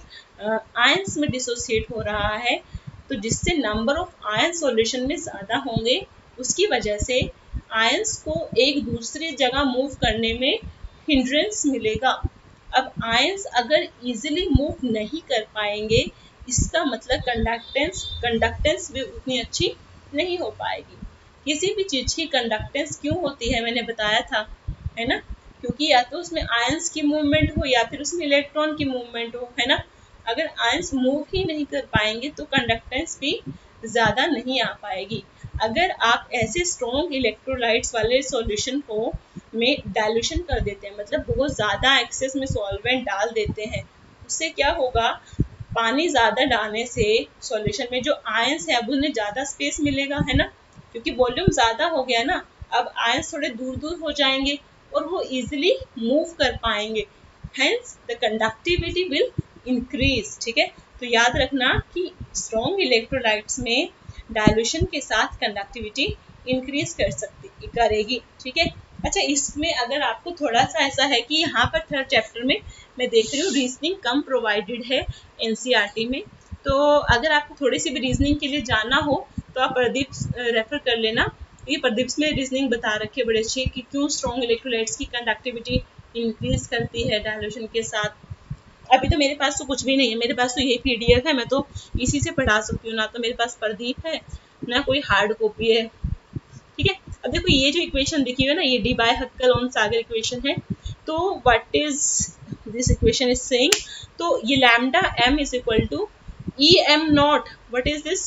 आयंस में डिसोसिएट हो रहा है, तो जिससे नंबर ऑफ आयन सॉल्यूशन में ज्यादा होंगे, उसकी वजह से आयंस को एक दूसरी जगह मूव करने में हिंड्रेंस मिलेगा। अब आयंस अगर इजीली मूव नहीं कर पाएंगे, इसका मतलब कंडक्टेंस कंडक्टेंस भी उतनी अच्छी नहीं हो पाएगी। किसी भी चीज की कंडक्टेंस क्यों होती है, मैंने बताया था, है ना, क्योंकि या तो उसमें आयंस की मूवमेंट हो या फिर उसमें इलेक्ट्रॉन की मूवमेंट हो, है ना। अगर आयंस मूव ही नहीं कर पाएंगे तो कंडक्टेंस भी ज्यादा नहीं आ पाएगी। अगर आप ऐसे स्ट्रॉन्ग इलेक्ट्रोलाइट्स वाले सॉल्यूशन को में डाइल्यूशन कर देते हैं, मतलब बहुत ज्यादा एक्सेस में सॉल्वेंट डाल देते हैं, उससे क्या होगा, पानी ज्यादा डालने से सॉल्यूशन में जो आयंस है अब उन्हें ज्यादा स्पेस मिलेगा, है ना, क्योंकि वॉल्यूम ज्यादा हो गया ना। अब आयंस थोड़े दूर दूर हो जाएंगे और वो इजिली मूव कर पाएंगे, hence the conductivity will increase. ठीक है, तो याद रखना कि स्ट्रॉन्ग इलेक्ट्रोलाइट्स में डाइल्यूशन के साथ कंडक्टिविटी इंक्रीज कर सकती करेगी। ठीक है, अच्छा इसमें अगर आपको थोड़ा सा ऐसा है कि यहाँ पर थर्ड चैप्टर में मैं देख रही हूँ रीजनिंग कम प्रोवाइडेड है एनसीईआरटी में, तो अगर आपको थोड़ी सी भी रीजनिंग के लिए जाना हो तो आप प्रदीप रेफर कर लेना। ये प्रदीप में रीजनिंग बता रखे बड़े अच्छे कि क्यों स्ट्रॉन्ग इलेक्ट्रोलाइट्स की कंडक्टिविटी इंक्रीज करती है डाइल्यूशन के साथ। अभी तो मेरे पास तो कुछ भी नहीं है, मेरे पास तो ये पीडीएफ है, मैं तो इसी से पढ़ा सकती हूँ, ना तो मेरे पास प्रदीप है ना कोई हार्ड कॉपी है। ठीक है, अब देखो ये जो इक्वेशन दिखी हुई है ना, ये Debye Huckel Onsager equation है। तो what is this equation is saying, तो ये lambda M is equal to E M naught, what is this,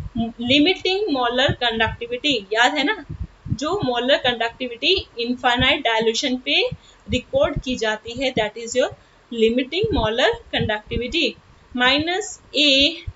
limiting molar conductivity. याद है ना, जो मोलर कंडक्टिविटी इनफाइनाइट डाइल्यूशन पे रिकॉर्ड की जाती है, that is your limiting molar conductivity, minus A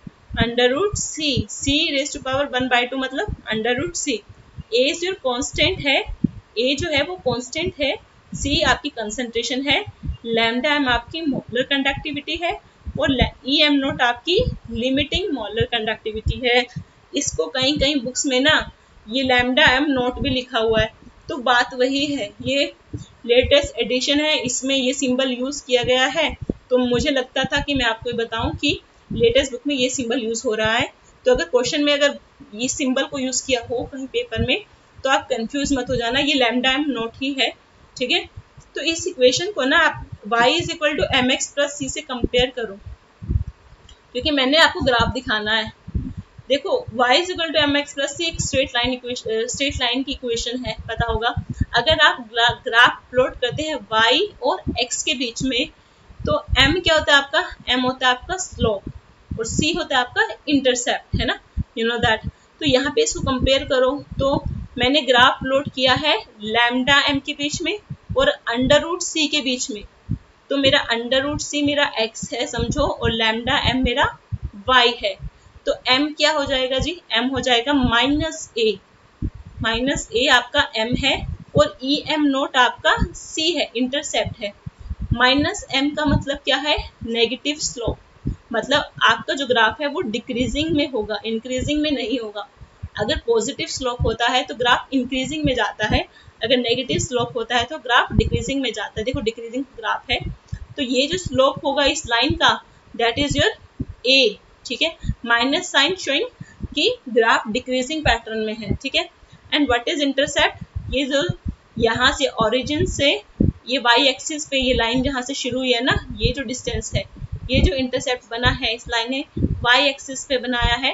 under root C, C raise to power one by two मतलब under root C. ए जो कांस्टेंट है, ए जो है वो कांस्टेंट है, सी आपकी कंसंट्रेशन है, लैम्डा एम आपकी मोलर कंडक्टिविटी है और ई एम नोट आपकी लिमिटिंग मोलर कंडक्टिविटी है। इसको कहीं कहीं बुक्स में ना ये लैम्डा एम नोट भी लिखा हुआ है, तो बात वही है, ये लेटेस्ट एडिशन है, इसमें ये सिंबल यूज किया गया है। तो मुझे लगता था कि मैं आपको बताऊं कि लेटेस्ट बुक में ये सिंबल यूज हो रहा है, तो अगर क्वेश्चन में अगर इस सिंबल को यूज किया हो कहीं पेपर में तो आप कंफ्यूज मत हो जाना, ये लैम्डा एम नोट ही है। ठीक है, तो इस इक्वेशन को ना आप y is equal to M X plus C से कंपेयर करो, क्योंकि मैंने आपको ग्राफ दिखाना है। देखो y is equal to M X plus C एक straight line equation straight line की इक्वेशन है, पता होगा। अगर आप ग्राफ प्लॉट करते हैं y और x के बीच में, तो m क्या होता है आपका, m होता है आपका स्लोप और c होता है आपका इंटरसेप्ट, है ना, यू नो दैट। तो यहाँ पे इसको कंपेयर करो, तो मैंने ग्राफ प्लॉट किया है लैम्डा m के बीच में और अंडर रूट सी के बीच में, तो मेरा अंडर रूट सी मेरा x है समझो, और लैम्डा m मेरा y है। तो m क्या हो जाएगा जी, m हो जाएगा माइनस ए, माइनस ए आपका m है और ई एम नोट आपका c है, इंटरसेप्ट है। माइनस m का मतलब क्या है, नेगेटिव स्लोप, मतलब आपका जो ग्राफ है वो डिक्रीजिंग में होगा, इंक्रीजिंग में नहीं होगा। अगर पॉजिटिव स्लोप होता है तो ग्राफ इंक्रीजिंग में जाता है, अगर नेगेटिव स्लोप होता है तो ग्राफ डिक्रीजिंग में जाता है। देखो डिक्रीजिंग ग्राफ है, तो ये जो स्लोप होगा इस लाइन का, दैट इज योर ए। ठीक है, माइनस साइन शोइंग कि ग्राफ डिक्रीजिंग पैटर्न में है। ठीक है, एंड व्हाट इज इंटरसेप्ट, ये जो यहाँ से ओरिजिन से ये वाई एक्सिस पे ये लाइन जहाँ से शुरू हुई है ना, ये जो डिस्टेंस है, ये जो इंटरसेप्ट बना है इस लाइन ने वाई एक्सिस पे बनाया है,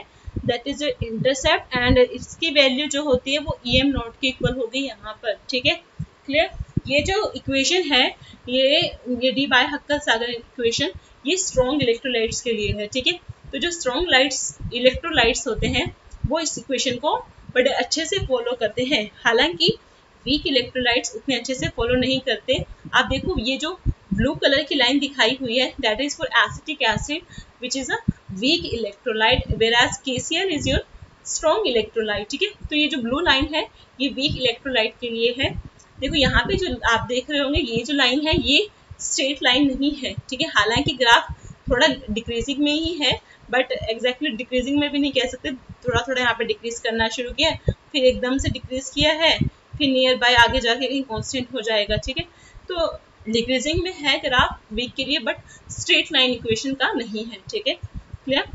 दैट इज इंटरसेप्ट, एंड इसकी वैल्यू जो होती है वो ई एम नॉट के इक्वल होगी यहाँ पर, ठीक है, क्लियर। ये जो इक्वेशन है ये ये डी बाय हक्कल सागर इक्वेशन ये स्ट्रॉन्ग इलेक्ट्रोलाइट्स के लिए है, ठीक है। तो जो स्ट्रॉन्ग लाइट्स इलेक्ट्रोलाइट्स होते हैं वो इस इक्वेशन को बड़े अच्छे से फॉलो करते हैं, हालांकि वीक इलेक्ट्रोलाइट्स उतने अच्छे से फॉलो नहीं करते। आप देखो ये जो ब्लू कलर की लाइन दिखाई हुई है that is for acetic acid which is a weak electrolyte, whereas K C l is your strong electrolyte, ठीक है। तो ये जो ब्लू लाइन है ये वीक इलेक्ट्रोलाइट के लिए है। देखो यहाँ पे जो आप देख रहे होंगे ये जो लाइन है ये स्ट्रेट लाइन नहीं है, ठीक है, हालांकि ग्राफ थोड़ा डिक्रीजिंग में ही है, बट एग्जैक्टली डिक्रीजिंग में भी नहीं कह सकते, थोड़ा थोड़ा यहाँ पे डिक्रीज करना शुरू किया है, फिर एकदम से डिक्रीज किया है, फिर नियर बाय आगे जाके कहीं कांस्टेंट हो जाएगा, ठीक है। तो डिक्रीजिंग में है ग्राफ वीक के लिए, बट स्ट्रेट लाइन इक्वेशन का नहीं है, ठीक है, क्लियर।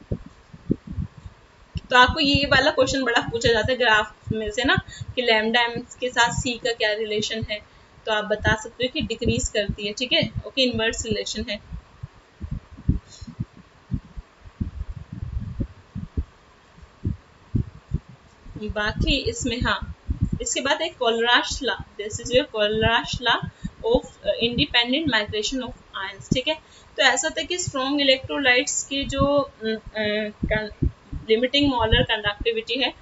तो आपको ये वाला क्वेश्चन बड़ा पूछा जाता है ग्राफ में से ना कि लैम्डा एम के साथ सी का क्या रिलेशन है, तो आप बता सकते हो कि डिक्रीज करती है, ठीक है, ओके, इनवर्स रिलेशन है। बाकी इसमें हाँ, इसके बाद एक Kohlrausch law, this is your Kohlrausch law of independent migration of ions, ठीक है। तो ऐसा होता है कि स्ट्रॉन्ग इलेक्ट्रोलाइट्स की जो लिमिटिंग मोलर कंडक्टिविटी है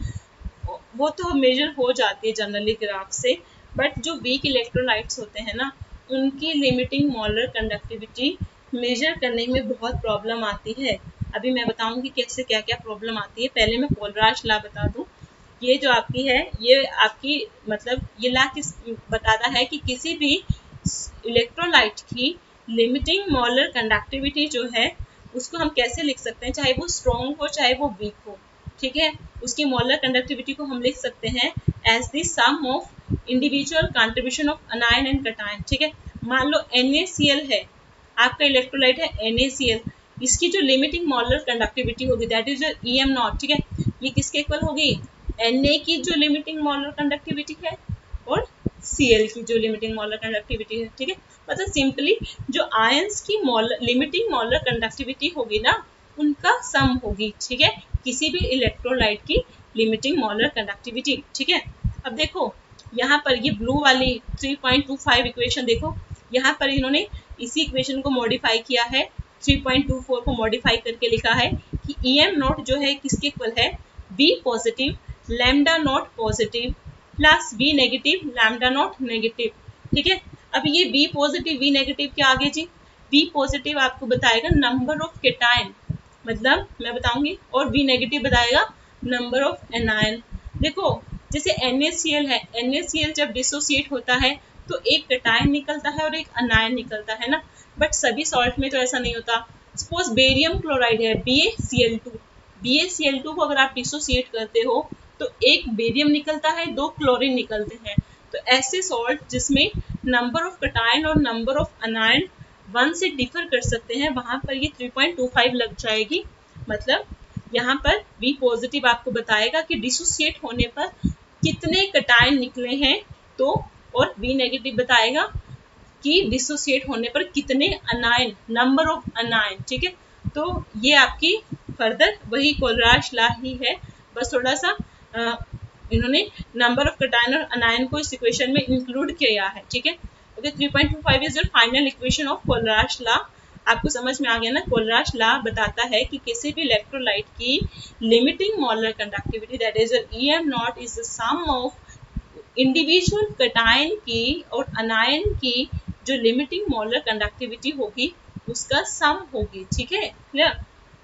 वो तो मेजर हो जाती है जनरली ग्राफ से, बट जो वीक इलेक्ट्रोलाइट्स होते हैं ना उनकी लिमिटिंग मोलर कंडक्टिविटी मेजर करने में बहुत प्रॉब्लम आती है। अभी मैं बताऊंगी कैसे क्या क्या प्रॉब्लम आती है, पहले मैं कोलराश लॉ बता दूं। ये जो आपकी है ये आपकी मतलब ये लॉ किस बताता है कि किसी भी इलेक्ट्रोलाइट की लिमिटिंग मोलर कंडक्टिविटी जो है उसको हम कैसे लिख सकते हैं, चाहे वो स्ट्रॉन्ग हो चाहे वो वीक हो, ठीक है। उसकी मोलर कंडक्टिविटी को हम लिख सकते हैं as the sum of individual contribution of anion and cation, ठीक है। मान लो एन ए सी एल है, आपका इलेक्ट्रोलाइट है एन ए सी एल, इसकी जो लिमिटिंग मोलर कंडक्टिविटी होगी that is E M naught, ठीक है, ये किसके इक्वल होगी, एन ए की जो लिमिटिंग मोलर कंडक्टिविटी है और Cl की जो लिमिटिंग मोलर कंडक्टिविटी है, ठीक है। मतलब सिंपली जो आयंस की मोलर लिमिटिंग मोलर कंडक्टिविटी होगी ना उनका सम होगी, ठीक है, किसी भी इलेक्ट्रोलाइट की लिमिटिंग मोलर कंडक्टिविटी, ठीक है। अब देखो यहाँ पर ये ब्लू वाली three point two five equation देखो, यहाँ पर इन्होंने इसी इक्वेशन को मॉडिफाई किया है, थ्री पॉइंट टू फोर को मॉडिफाई करके लिखा है कि ई एम नॉट जो है किसके इक्वल है, B positive lambda naught positive plus V negative lambda naught negative, ठीक है। अब ये बी पॉजिटिव वी नेगेटिव के आगे जी, बी पॉजिटिव आपको बताएगा नंबर ऑफ केटायन, मतलब मैं बताऊंगी, और वी नेगेटिव बताएगा नंबर ऑफ एनायन। देखो जैसे एन ए सी एल है, एन ए सी एल जब डिसोसिएट होता है तो एक केटायन निकलता है और एक अनायन निकलता है ना, बट सभी सॉल्ट में तो ऐसा नहीं होता। सपोज बेरियम क्लोराइड है B A C L two, B A C L two को अगर आप डिसोसिएट करते हो तो एक बेरियम निकलता है, दो क्लोरीन निकलते हैं। तो ऐसे सॉल्ट जिसमें नंबर ऑफ कटायन और नंबर ऑफ अनायन वन से डिफर कर सकते हैं वहां पर ये थ्री पॉइंट टू फाइव लग जाएगी। मतलब यहाँ पर बी पॉजिटिव आपको बताएगा कि डिसोसिएट होने पर कितने कटायन निकले हैं, तो और बी नेगेटिव बताएगा कि डिसोसिएट होने पर कितने अनायन, नंबर ऑफ अनायन, ठीक है। तो ये आपकी फर्दर वही कोलराश लॉ ही है, बस थोड़ा सा आ, इन्होंने नंबर ऑफ कटायन और अनायन को इस इक्वेशन में इंक्लूड किया है, ठीक है। Okay, three point two five is your final equation of Kohlrausch law. आपको समझ में आ गया ना, कोलराश लॉ बताता है कि किसी भी इलेक्ट्रोलाइट की limiting molar conductivity that is E M naught is the sum of individual cation की और अनायन की जो लिमिटिंग मोलर कंडक्टिविटी होगी उसका सम होगी, ठीक है, क्लियर।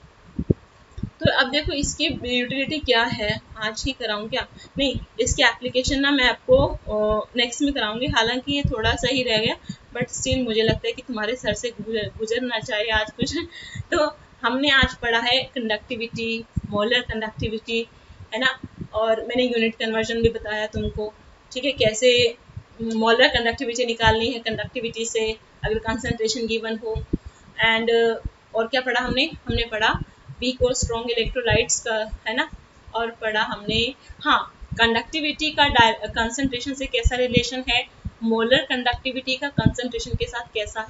तो अब देखो इसकी यूटिलिटी क्या है, आज ही कराऊं क्या, नहीं इसकी एप्लीकेशन ना मैं आपको नेक्स्ट में कराऊंगी, हालांकि ये थोड़ा सा ही रह गया बट स्टिल मुझे लगता है कि तुम्हारे सर से गुजरना चाहिए आज कुछ। तो हमने आज पढ़ा है कंडक्टिविटी, मोलर कंडक्टिविटी, है ना, और मैंने यूनिट कन्वर्जन भी बताया तुमको, ठीक है, कैसे मोलर कंडक्टिविटी निकालनी है कंडक्टिविटी से अगर कंसंट्रेशन गिवन हो। एंड और क्या पढ़ा हमने, हमने पढ़ा वीक और स्ट्रॉन्ग इलेक्ट्रोलाइट्स का, है ना, और पढ़ा हमने हाँ कंडक्टिविटी का कंसंट्रेशन से कैसा रिलेशन है, मोलर कंडक्टिविटी का कंसंट्रेशन के साथ कैसा है।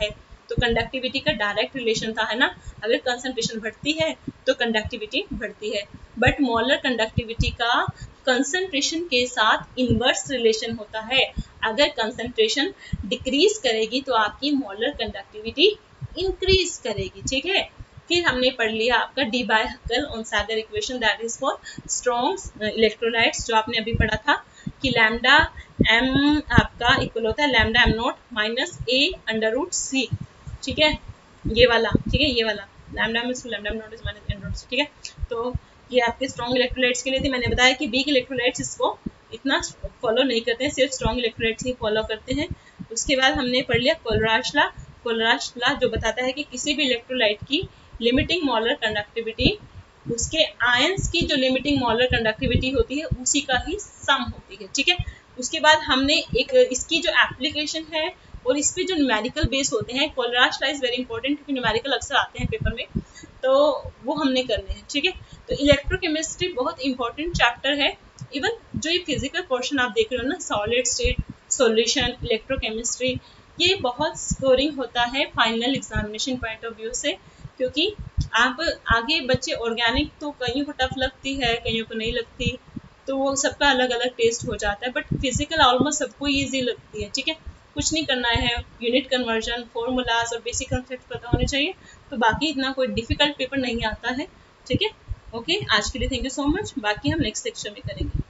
तो कंडक्टिविटी का डायरेक्ट रिलेशन था, है ना, अगर कंसंट्रेशन बढ़ती है तो कंडक्टिविटी बढ़ती है, बट मोलर कंडक्टिविटी का कंसंट्रेशन के साथ इनवर्स रिलेशन होता है। अगर कंसंट्रेशन डिक्रीज करेगी तो आपकी मोलर कंडक्टिविटी इंक्रीज करेगी, ठीक है। फिर हमने पढ़ लिया आपका Debye Huckel Onsager equation, that is for strong electrolytes, जो आपने अभी पढ़ा था कि लैम्डा एम आपका इक्वल होता है lambda M naught minus A under root C, ठीक है, ये वाला, ठीक है, ये वाला लैम्डा में lambda M naught is minus N root C, ठीक है। तो ये आपके स्ट्रॉन्ग इलेक्ट्रोलाइट्स के लिए थी। मैंने बताया कि वीक इलेक्ट्रोलाइट्स इसको इतना फॉलो नहीं करते हैं, सिर्फ स्ट्रॉन्ग इलेक्ट्रोलाइट्स ही फॉलो करते हैं। उसके बाद हमने पढ़ लिया कोलराज लॉ, कोलराज लॉ जो बताता है कि किसी भी इलेक्ट्रोलाइट की लिमिटिंग मोलर कंडक्टिविटी उसके आयंस की जो लिमिटिंग मोलर कंडक्टिविटी होती है उसी का ही सम होती है, ठीक है। उसके बाद हमने एक इसकी जो एप्लीकेशन है और इस पे जो न्यूमेरिकल बेस होते हैं, Kohlrausch law is very important क्योंकि न्यूमेरिकल अक्सर आते हैं पेपर में, तो वो हमने करने हैं, ठीक है। तो इलेक्ट्रोकेमिस्ट्री बहुत इंपॉर्टेंट चैप्टर है। इवन जो ये फिजिकल पोर्शन आप देख रहे हो ना, सॉलिड स्टेट सॉल्यूशन, इलेक्ट्रोकेमिस्ट्री, ये बहुत स्कोरिंग होता है final examination point of view से, क्योंकि आप आगे बच्चे ऑर्गेनिक तो कईयों को टफ लगती है, कईयों को नहीं लगती, तो वो सबका अलग अलग टेस्ट हो जाता है, बट फिजिकल ऑलमोस्ट सबको ईजी लगती है, ठीक है। कुछ नहीं करना है, यूनिट कन्वर्जन, फॉर्मूलाज और बेसिक कॉन्सेप्ट पता होने चाहिए, तो बाकी इतना कोई डिफिकल्ट पेपर नहीं आता है, ठीक है। ओके, आज के लिए थैंक यू सो मच, बाकी हम नेक्स्ट सेक्शन में करेंगे।